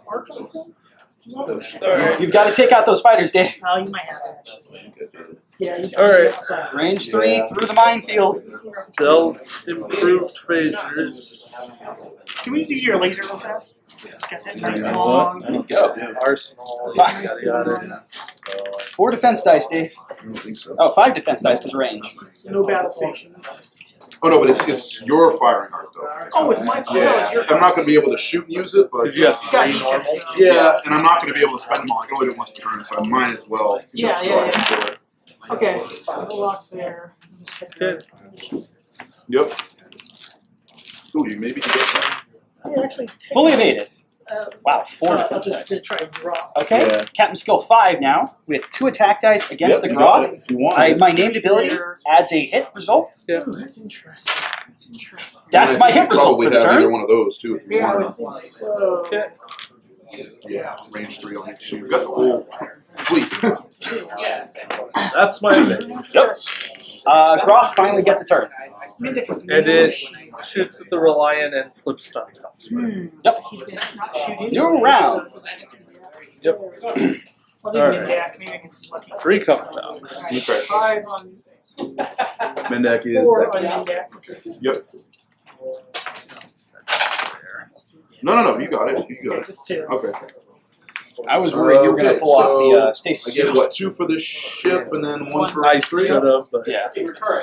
Speaker 2: You've got to take out those fighters, Dave.
Speaker 3: Oh, you might have it. Yeah, you
Speaker 1: All right.
Speaker 2: Range 3 through the minefield.
Speaker 1: They'll improved phasers.
Speaker 3: Can we do your laser real fast? It's got that nice
Speaker 4: Yeah.
Speaker 3: long.
Speaker 2: There you go.
Speaker 1: Arsenal. Yada yada.
Speaker 2: 4 defense dice, Dave.
Speaker 4: I don't think so.
Speaker 2: Oh, 5 defense dice because range.
Speaker 3: No battle stations.
Speaker 4: Oh no, but it's your firing arc though.
Speaker 3: Oh, it's my fault.
Speaker 4: Yeah,
Speaker 3: No, it's your
Speaker 4: I'm not going to be able to shoot and use it, but
Speaker 1: Because you have
Speaker 3: You got
Speaker 1: 3 normal.
Speaker 3: defense.
Speaker 4: yeah, and I'm not going to be able to spend them all. I can only do it once per turn, so I might as well.
Speaker 3: Yeah,
Speaker 4: just
Speaker 3: yeah,
Speaker 4: go ahead
Speaker 3: yeah.
Speaker 4: and do it.
Speaker 3: Okay, we'll lock there.
Speaker 1: Good.
Speaker 4: Yep. Ooh, you maybe can get that.
Speaker 3: Yeah, actually,
Speaker 2: Fully evaded. Wow, 4
Speaker 3: I'll
Speaker 2: defense
Speaker 3: just
Speaker 2: dice.
Speaker 3: gonna try and draw.
Speaker 2: Okay,
Speaker 4: Yeah.
Speaker 2: Captain Skill 5 now with 2 attack dice against
Speaker 4: Yep,
Speaker 2: the
Speaker 4: you got
Speaker 2: Groth.
Speaker 4: it if you want.
Speaker 2: My named ability adds a hit result.
Speaker 1: Yeah.
Speaker 3: Ooh, that's interesting. That's interesting.
Speaker 2: That's
Speaker 4: And I
Speaker 2: my
Speaker 4: think
Speaker 2: hit
Speaker 4: you
Speaker 2: result
Speaker 4: probably
Speaker 2: for the
Speaker 4: have either
Speaker 2: turn.
Speaker 4: one of those too if you
Speaker 3: Yeah, I
Speaker 4: want.
Speaker 3: would think so.
Speaker 4: Yeah, range 3 on each shoot. You've got the whole fleet.
Speaker 5: Yeah.
Speaker 1: That's my thing.
Speaker 2: Yep. Groth finally gets a turn.
Speaker 1: And it shoots at the Reliant and flips stun.
Speaker 2: Yep.
Speaker 3: He's gonna not shoot any.
Speaker 2: New round.
Speaker 1: Yep.
Speaker 3: I'll do
Speaker 1: Alright.
Speaker 3: Mendak. Maybe I can see lucky.
Speaker 1: 3 comes out.
Speaker 4: You try.
Speaker 3: 5 on
Speaker 4: Mendak is
Speaker 3: 4
Speaker 4: that
Speaker 3: on
Speaker 4: guy.
Speaker 3: Mendak.
Speaker 4: Yep. No, you got it. You got it.
Speaker 3: Just 2.
Speaker 4: Okay.
Speaker 2: I was worried you were going to
Speaker 4: Okay,
Speaker 2: pull off the
Speaker 4: I
Speaker 2: stasis.
Speaker 4: get what, 2 for this ship and then 1 for
Speaker 1: I
Speaker 4: 3?
Speaker 1: should have, but
Speaker 2: Yeah.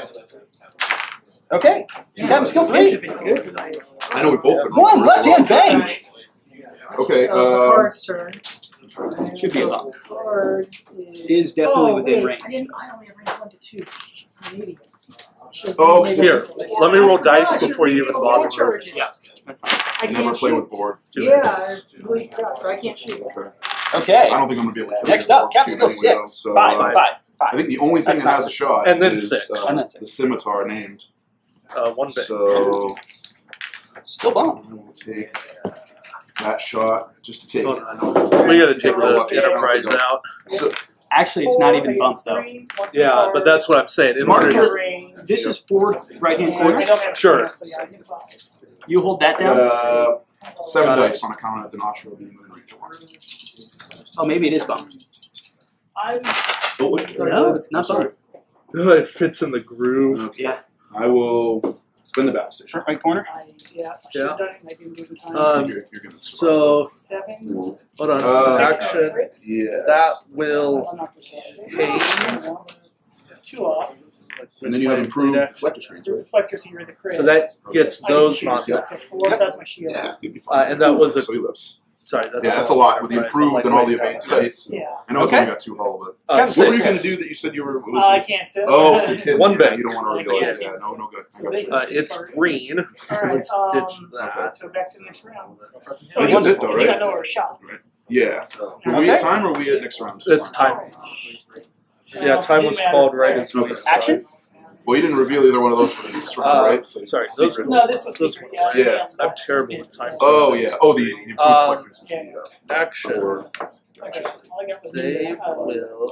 Speaker 2: Okay. Captain Skill 3.
Speaker 3: Good tonight.
Speaker 4: I know we both could.
Speaker 2: 1 left-hand bank.
Speaker 4: Okay,
Speaker 3: Card's turn.
Speaker 2: Should be a bump.
Speaker 3: Card
Speaker 2: Is definitely
Speaker 3: oh,
Speaker 2: win
Speaker 3: wait,
Speaker 2: range.
Speaker 3: I only have range 1 to 2. I'm an idiot. Should've
Speaker 4: Oh,
Speaker 3: made
Speaker 1: here,
Speaker 3: it-
Speaker 1: let me roll
Speaker 3: I
Speaker 1: dice
Speaker 3: forgot
Speaker 1: before you
Speaker 3: you're
Speaker 1: even
Speaker 3: doing
Speaker 1: bother.
Speaker 3: charges.
Speaker 2: Yeah. That's fine.
Speaker 3: I
Speaker 4: never
Speaker 3: can't
Speaker 4: play
Speaker 3: shoot.
Speaker 4: with board.
Speaker 3: Yeah, I really forgot, so I can't shoot.
Speaker 4: Okay.
Speaker 2: Okay.
Speaker 4: I don't think I'm gonna be able to kill
Speaker 2: Next
Speaker 4: you
Speaker 2: up,
Speaker 4: with
Speaker 2: Captain Skill
Speaker 4: shooting anyway,
Speaker 2: 6.
Speaker 4: though, so
Speaker 2: 5.
Speaker 4: I think the only thing
Speaker 2: That's
Speaker 4: that has
Speaker 2: not-
Speaker 4: a shot
Speaker 1: And then
Speaker 4: is
Speaker 1: 6.
Speaker 2: And then 6.
Speaker 4: the scimitar named.
Speaker 1: 1 bit.
Speaker 4: So
Speaker 2: Still bump.
Speaker 4: I will take that shot just to take
Speaker 1: Oh,
Speaker 4: it.
Speaker 1: no, no. We gotta take the Enterprise out.
Speaker 4: So
Speaker 2: Actually, it's not even bump though.
Speaker 1: Yeah, but that's what I'm saying. In
Speaker 3: Mark
Speaker 1: order
Speaker 3: your
Speaker 1: to,
Speaker 3: range.
Speaker 2: This is forward right-hand corner.
Speaker 3: I don't have
Speaker 1: Sure.
Speaker 3: so yeah, I get 5.
Speaker 2: You hold that down.
Speaker 4: 7
Speaker 1: Got it.
Speaker 4: dice on account of the nacho being in range 1.
Speaker 2: Oh, maybe it is bump.
Speaker 4: Oh,
Speaker 2: No, it's not bump.
Speaker 1: It fits in the groove.
Speaker 4: Okay.
Speaker 2: Yeah.
Speaker 4: I will spin the battle station.
Speaker 2: Front right corner.
Speaker 3: Yeah, I should have done it. I didn't do it in time.
Speaker 4: You're gonna
Speaker 1: So,
Speaker 3: 7.
Speaker 1: hold on. Action.
Speaker 4: yeah.
Speaker 1: That will
Speaker 3: I'll knock this off.
Speaker 1: haze.
Speaker 3: 2 off.
Speaker 4: And then you have improved deflector screens,
Speaker 3: The
Speaker 4: right?
Speaker 3: reflectors here, the crit.
Speaker 1: So that gets
Speaker 3: I can
Speaker 1: those
Speaker 3: choose.
Speaker 1: knocked out.
Speaker 3: So 4, so that's my shield.
Speaker 4: Yeah, you'd be fine.
Speaker 1: And that was a.
Speaker 4: So he lives.
Speaker 1: Sorry, that's
Speaker 4: Yeah, that's a lot with the improved and all the evade dice.
Speaker 3: Yeah.
Speaker 4: I know it's
Speaker 2: Okay.
Speaker 4: only got 2 hull, but
Speaker 1: Uh,
Speaker 4: what were you gonna do that you said you were?
Speaker 3: I can't sit.
Speaker 4: Oh, it's hidden.
Speaker 1: One
Speaker 4: Yeah,
Speaker 1: bank.
Speaker 4: You don't want to reveal it.
Speaker 3: Yeah.
Speaker 4: Yeah, no good.
Speaker 1: It's green.
Speaker 3: Alright,
Speaker 1: Let's ditch that.
Speaker 3: so back to the next round.
Speaker 4: I think that's it though,
Speaker 3: You got
Speaker 4: right?
Speaker 3: no other shots.
Speaker 4: Yeah. Were we at time or were we at next round?
Speaker 1: It's time. Yeah, time was called right as we.
Speaker 2: Action.
Speaker 4: Well, you didn't reveal either one of those for the next round, right? So
Speaker 1: sorry,
Speaker 4: it's
Speaker 1: those-
Speaker 4: secret.
Speaker 3: No, this was secret. Yeah.
Speaker 4: Yeah.
Speaker 3: everything else
Speaker 1: I'm
Speaker 3: was-
Speaker 1: terrible with time.
Speaker 4: Oh yeah. Oh, the improved deflectors. is the,
Speaker 1: Action.
Speaker 3: Okay, all I got was
Speaker 1: They
Speaker 3: these,
Speaker 1: will.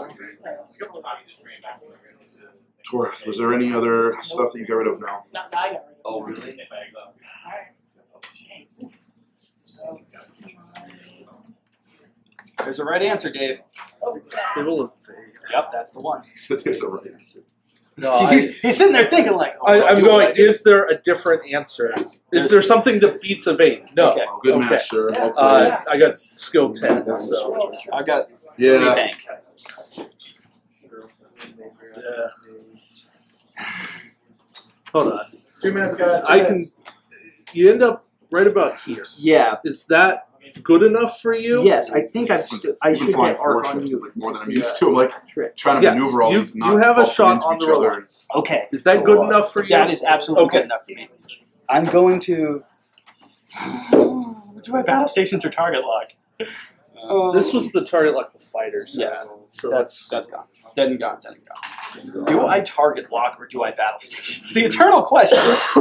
Speaker 4: Torith, was there any other stuff that you got rid of now?
Speaker 3: Not I got rid of.
Speaker 5: Oh, really?
Speaker 3: Alright. Jeez. So this is my.
Speaker 2: There's a right answer, Dave.
Speaker 3: Oh,
Speaker 1: They will evade.
Speaker 2: Yep, that's the one.
Speaker 4: He said there's a right answer.
Speaker 1: No,
Speaker 2: He's sitting there thinking like, oh,
Speaker 1: I'm
Speaker 2: do
Speaker 1: going.
Speaker 2: I do
Speaker 1: Is there a different answer? Is there something that beats evade? No.
Speaker 2: Okay.
Speaker 4: Oh, good
Speaker 1: Okay.
Speaker 4: match, sir. Well played.
Speaker 1: I got skill 10. So
Speaker 2: I've got
Speaker 4: Yeah.
Speaker 2: bank.
Speaker 1: yeah. Hold on.
Speaker 8: 2 minutes, guys.
Speaker 1: I can. You end up right about here.
Speaker 2: Yeah.
Speaker 1: Is that good enough for you?
Speaker 2: Yes, I think I
Speaker 4: Even
Speaker 2: should
Speaker 4: flying
Speaker 2: get arc
Speaker 4: 4
Speaker 2: on
Speaker 4: ships
Speaker 2: you.
Speaker 4: is like more than I'm used to. I'm like
Speaker 2: Trick.
Speaker 4: trying to
Speaker 1: Yes,
Speaker 4: maneuver all
Speaker 1: you-
Speaker 4: these.
Speaker 1: you
Speaker 4: not
Speaker 1: have a
Speaker 4: bumping
Speaker 1: shot
Speaker 4: into
Speaker 1: on
Speaker 4: each
Speaker 1: the
Speaker 4: other.
Speaker 1: roller.
Speaker 4: It's-
Speaker 2: Okay.
Speaker 1: Is that good enough for you?
Speaker 2: That is absolutely
Speaker 1: Okay.
Speaker 2: good enough to me. I'm going to. Do I battle stations or target lock?
Speaker 1: This was the target like the fighters.
Speaker 2: Yeah.
Speaker 1: So
Speaker 2: That's gone. Dead and gone. Dead and gone. Do I target lock or do I battle stations? The eternal question.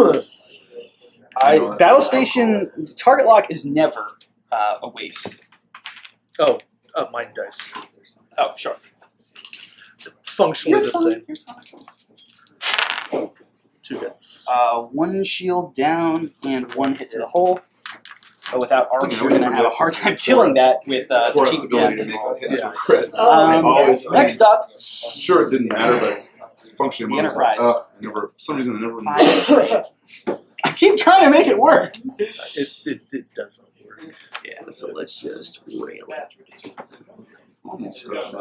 Speaker 2: Battle station target lock is never a waste.
Speaker 1: oh, mine dice.
Speaker 2: Oh, sure.
Speaker 1: Functionally the
Speaker 2: fine.
Speaker 1: same.
Speaker 2: You're fine.
Speaker 1: 2 hits.
Speaker 2: 1 shield down and 1 hit to the hole. But without arc, you're going to have a hard time killing that with
Speaker 4: Torith's
Speaker 2: cheap
Speaker 4: ability to
Speaker 2: gap.
Speaker 4: make a hit
Speaker 1: Yeah.
Speaker 4: to a crit.
Speaker 3: Oh,
Speaker 4: Always.
Speaker 2: Next up,
Speaker 4: Sure, it didn't matter, but functionally,
Speaker 2: The Enterprise.
Speaker 4: for some reason, I never.
Speaker 2: I keep trying to make it work.
Speaker 1: It doesn't work.
Speaker 2: Yeah, so let's just rail it.
Speaker 4: Oh, my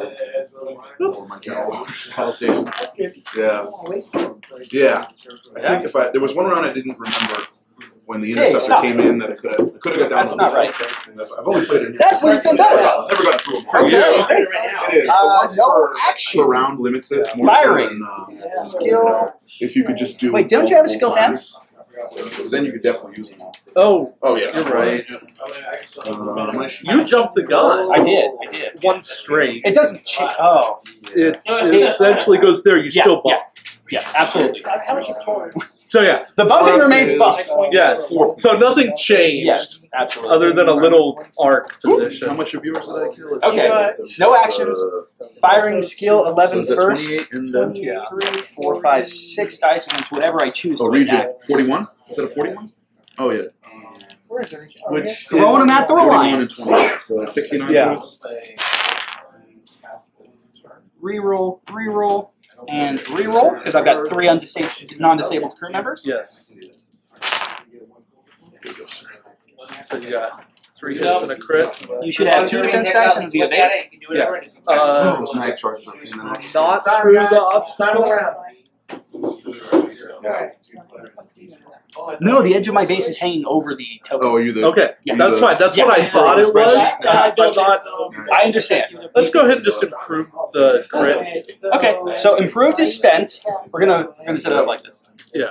Speaker 4: God. Battle stations.
Speaker 3: That's good.
Speaker 4: Yeah.
Speaker 3: Oh, waste.
Speaker 4: Yeah. I think if there was one round I didn't remember when the
Speaker 2: Hey,
Speaker 4: interceptor
Speaker 2: stop.
Speaker 4: came in that I could have got down.
Speaker 2: That's
Speaker 4: to
Speaker 2: not
Speaker 4: the-
Speaker 2: right.
Speaker 4: I've only played it.
Speaker 2: That's what you've done better at.
Speaker 4: Never got through them.
Speaker 2: Okay.
Speaker 4: Yeah,
Speaker 3: Right now.
Speaker 4: it is. The once
Speaker 2: no
Speaker 4: per-
Speaker 2: action.
Speaker 4: per round limits it. More
Speaker 2: Firing.
Speaker 4: So than,
Speaker 3: Yeah.
Speaker 2: Skill.
Speaker 4: if you could just do.
Speaker 2: Wait, don't you have a skill
Speaker 4: multiple times, then you could definitely use them all.
Speaker 1: Oh,
Speaker 4: Oh yeah,
Speaker 1: you're right.
Speaker 4: You
Speaker 1: You jumped the gun.
Speaker 2: I did.
Speaker 1: One straight.
Speaker 2: It doesn't change. Oh.
Speaker 1: It essentially goes there. You
Speaker 2: Yeah,
Speaker 1: still bump.
Speaker 2: Yeah, absolutely.
Speaker 3: How much is total?
Speaker 1: So yeah.
Speaker 2: The bumping remains bump.
Speaker 1: Yes. So nothing changed.
Speaker 2: Yes, absolutely.
Speaker 1: Other than a little arc position.
Speaker 4: How much of yours did I kill? Let's
Speaker 2: Okay,
Speaker 4: see.
Speaker 2: no actions. Firing skill 11
Speaker 4: is that
Speaker 2: first.
Speaker 4: 28 and
Speaker 1: Yeah.
Speaker 2: 3, 4, 5, 6 dice against whatever I choose
Speaker 4: oh,
Speaker 2: to
Speaker 4: region
Speaker 2: attack.
Speaker 4: 41. Is that a 41? Oh yeah.
Speaker 3: Where is it?
Speaker 1: Which
Speaker 2: Throwing them at the
Speaker 4: 41
Speaker 2: line.
Speaker 4: and 28. So 69.
Speaker 1: Yeah.
Speaker 2: Reroll, reroll, and reroll because I've got 3 non-disabled crew members.
Speaker 1: Yes.
Speaker 4: Here you go, sir.
Speaker 1: So you got 3 hits and a crit.
Speaker 2: You should have 2 defense dice and be
Speaker 5: Look at
Speaker 2: evade.
Speaker 5: it, you can do it already.
Speaker 4: Oh, those mag charges are in the neck.
Speaker 1: Not through the obstacle.
Speaker 4: Yeah.
Speaker 2: No, the edge of my base is hanging over the token.
Speaker 4: Oh, are you the?
Speaker 1: Okay,
Speaker 2: Yeah.
Speaker 1: that's fine. That's what I thought it was. I thought,
Speaker 2: I understand.
Speaker 1: let's go ahead and just improve the crit.
Speaker 2: Okay, so improved is spent. We're gonna set it up like this.
Speaker 1: Yeah.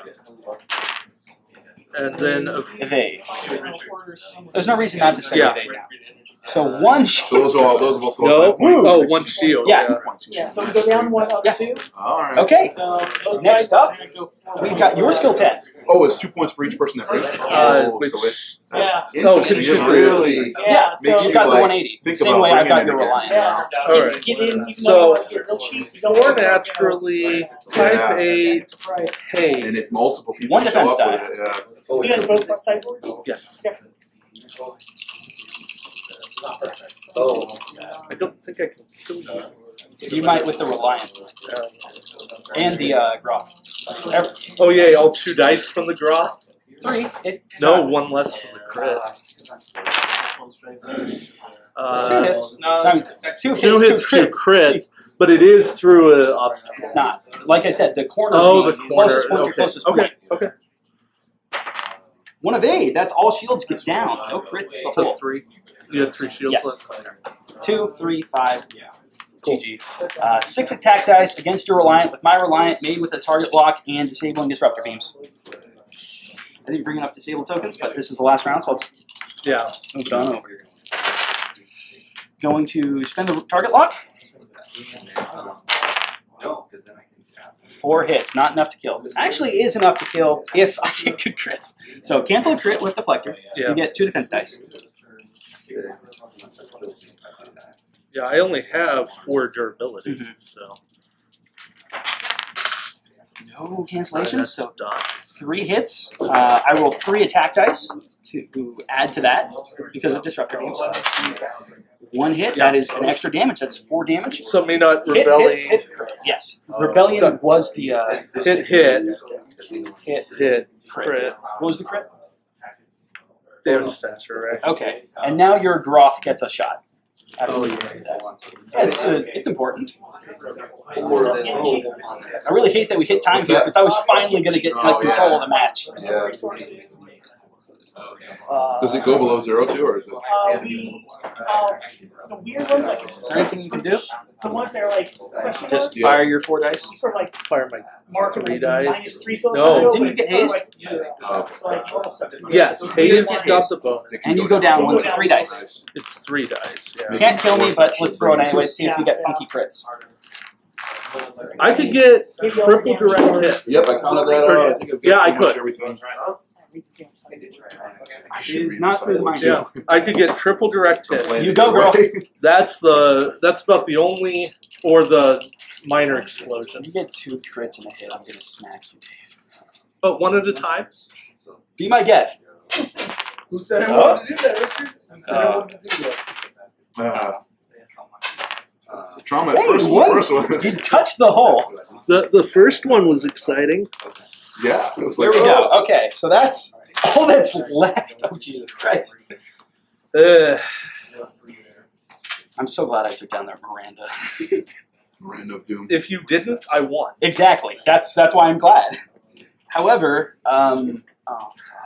Speaker 1: And then
Speaker 2: Evade. There's no reason not to spend
Speaker 1: Yeah.
Speaker 2: evade now. So 1
Speaker 4: So those are all those both go
Speaker 1: no.
Speaker 4: up by point.
Speaker 1: Oh, 1 shield.
Speaker 2: Yeah.
Speaker 3: Yeah, so we go down 1 up
Speaker 2: Yeah.
Speaker 3: 2.
Speaker 4: All right.
Speaker 2: Okay.
Speaker 3: So those
Speaker 2: Next
Speaker 3: sideboards
Speaker 2: up.
Speaker 3: are gonna go
Speaker 2: We've got your skill 10.
Speaker 4: Oh, it's 2 points for each person that breaks it.
Speaker 1: Which,
Speaker 4: So it,
Speaker 3: Yeah.
Speaker 1: Oh,
Speaker 4: interesting.
Speaker 1: should
Speaker 4: It
Speaker 1: we-
Speaker 4: really
Speaker 3: Yeah, so
Speaker 4: makes
Speaker 2: You've
Speaker 4: you
Speaker 2: got the
Speaker 4: like
Speaker 2: 180.
Speaker 4: think
Speaker 2: Same
Speaker 4: about
Speaker 2: way I've got
Speaker 4: bringing
Speaker 2: your
Speaker 4: it again.
Speaker 2: Reliant.
Speaker 3: yeah.
Speaker 1: All right.
Speaker 3: Get in, even
Speaker 1: So,
Speaker 3: though you're real cheap, you don't
Speaker 1: Four
Speaker 3: have to,
Speaker 1: naturally, type
Speaker 4: Yeah.
Speaker 1: 8, hey.
Speaker 4: And if multiple people
Speaker 2: One
Speaker 4: show
Speaker 2: defense
Speaker 4: up
Speaker 2: die.
Speaker 4: with it, yeah.
Speaker 3: So you guys both want sideboards?
Speaker 1: Yes.
Speaker 3: Yeah.
Speaker 1: Oh, I don't think I can kill you.
Speaker 2: You might with the Reliant. And the Groff.
Speaker 1: Oh yeah, all 2 dice from the Groff?
Speaker 2: 3.
Speaker 1: No, 1 less from the crit.
Speaker 2: 2 hits. No, I mean, 2 hits,
Speaker 1: 2 hits, 2
Speaker 2: crits.
Speaker 1: crits,
Speaker 2: Jeez.
Speaker 1: but it is through an obstacle.
Speaker 2: It's not. Like I said, the corner.
Speaker 1: Oh, the
Speaker 2: closest
Speaker 1: corner.
Speaker 2: point to closest point.
Speaker 1: Okay.
Speaker 2: 1 of 8. That's all shields get down. No crits.
Speaker 1: So 3. You had 3 shields
Speaker 2: Yes.
Speaker 1: left.
Speaker 2: 2, 3, 5. GG. 6 attack dice against your Reliant with my Reliant, made with a target block and disabling disruptor beams. I didn't bring enough disable tokens, but this is the last round, so I'll just
Speaker 1: Yeah.
Speaker 2: move it on over here. Going to spend the target lock. 4 hits, not enough to kill. Actually is enough to kill if I get good crits. So cancel a crit with Deflector.
Speaker 1: Yeah.
Speaker 2: You get 2 defense dice.
Speaker 1: Yeah, I only have 4 durability, so.
Speaker 2: No cancellations,
Speaker 1: That's
Speaker 2: so
Speaker 1: done.
Speaker 2: 3 hits. I roll 3 attack dice to add to that because of disruptor beams. 1 hit, that is an extra damage. That's 4 damage.
Speaker 1: So may not
Speaker 2: Hit,
Speaker 1: rebelling.
Speaker 2: hit, crit. Yes, Rebellion was the
Speaker 1: Hit, crit,
Speaker 2: What was the crit?
Speaker 1: damage sensor, right?
Speaker 2: Okay, and now your Groff gets a shot.
Speaker 1: Oh, yeah.
Speaker 2: It's important. I really hate that we hit time here because I was finally going to get control of the match.
Speaker 4: Yeah. Does it go below 0 too, or is it?
Speaker 3: The weird ones, like,
Speaker 2: Is there anything you can do?
Speaker 3: the ones that are like question
Speaker 2: Just
Speaker 3: marks,
Speaker 2: fire your 4 dice.
Speaker 3: you sort of like
Speaker 1: Fire my
Speaker 3: mark
Speaker 1: 3
Speaker 3: like
Speaker 1: dice.
Speaker 3: -3 so
Speaker 1: No.
Speaker 2: Didn't you get hazed?
Speaker 3: So like normal stuff.
Speaker 1: Yes, Hayes got the bonus.
Speaker 2: And you go down 1 to 3 dice.
Speaker 1: It's 3 dice,
Speaker 2: You
Speaker 1: yeah.
Speaker 2: can't kill me, but let's throw it anyway, see if you get funky crits.
Speaker 1: I could get triple direct hit.
Speaker 4: Yep, I counted that out. I think I've got
Speaker 1: Yeah, I
Speaker 4: pretty much
Speaker 1: could.
Speaker 4: everything. I
Speaker 2: It
Speaker 4: should
Speaker 2: is
Speaker 4: read
Speaker 2: not
Speaker 4: the
Speaker 2: through the
Speaker 4: science.
Speaker 2: mind.
Speaker 1: Yeah, I could get triple direct hit.
Speaker 2: You go, girl.
Speaker 1: That's about the only, or the minor explosion.
Speaker 2: If you get 2 crits and a hit, I'm going to smack you, Dave.
Speaker 1: But 1 at a time.
Speaker 2: Be my guest.
Speaker 8: Who said I wanted to do that, Richard? Who said I wanted to do that?
Speaker 4: Trauma at
Speaker 2: Hey,
Speaker 4: first,
Speaker 2: what?
Speaker 4: the first one.
Speaker 2: You touched the hole.
Speaker 1: The first one was exciting.
Speaker 4: Yeah, it was
Speaker 2: There
Speaker 4: like,
Speaker 2: we go. Okay, so that's all that's left. Oh, Jesus Christ. I'm so glad I took down that Miranda.
Speaker 4: Miranda of Doom.
Speaker 1: If you didn't, I won.
Speaker 2: Exactly. That's why I'm glad. However, oh,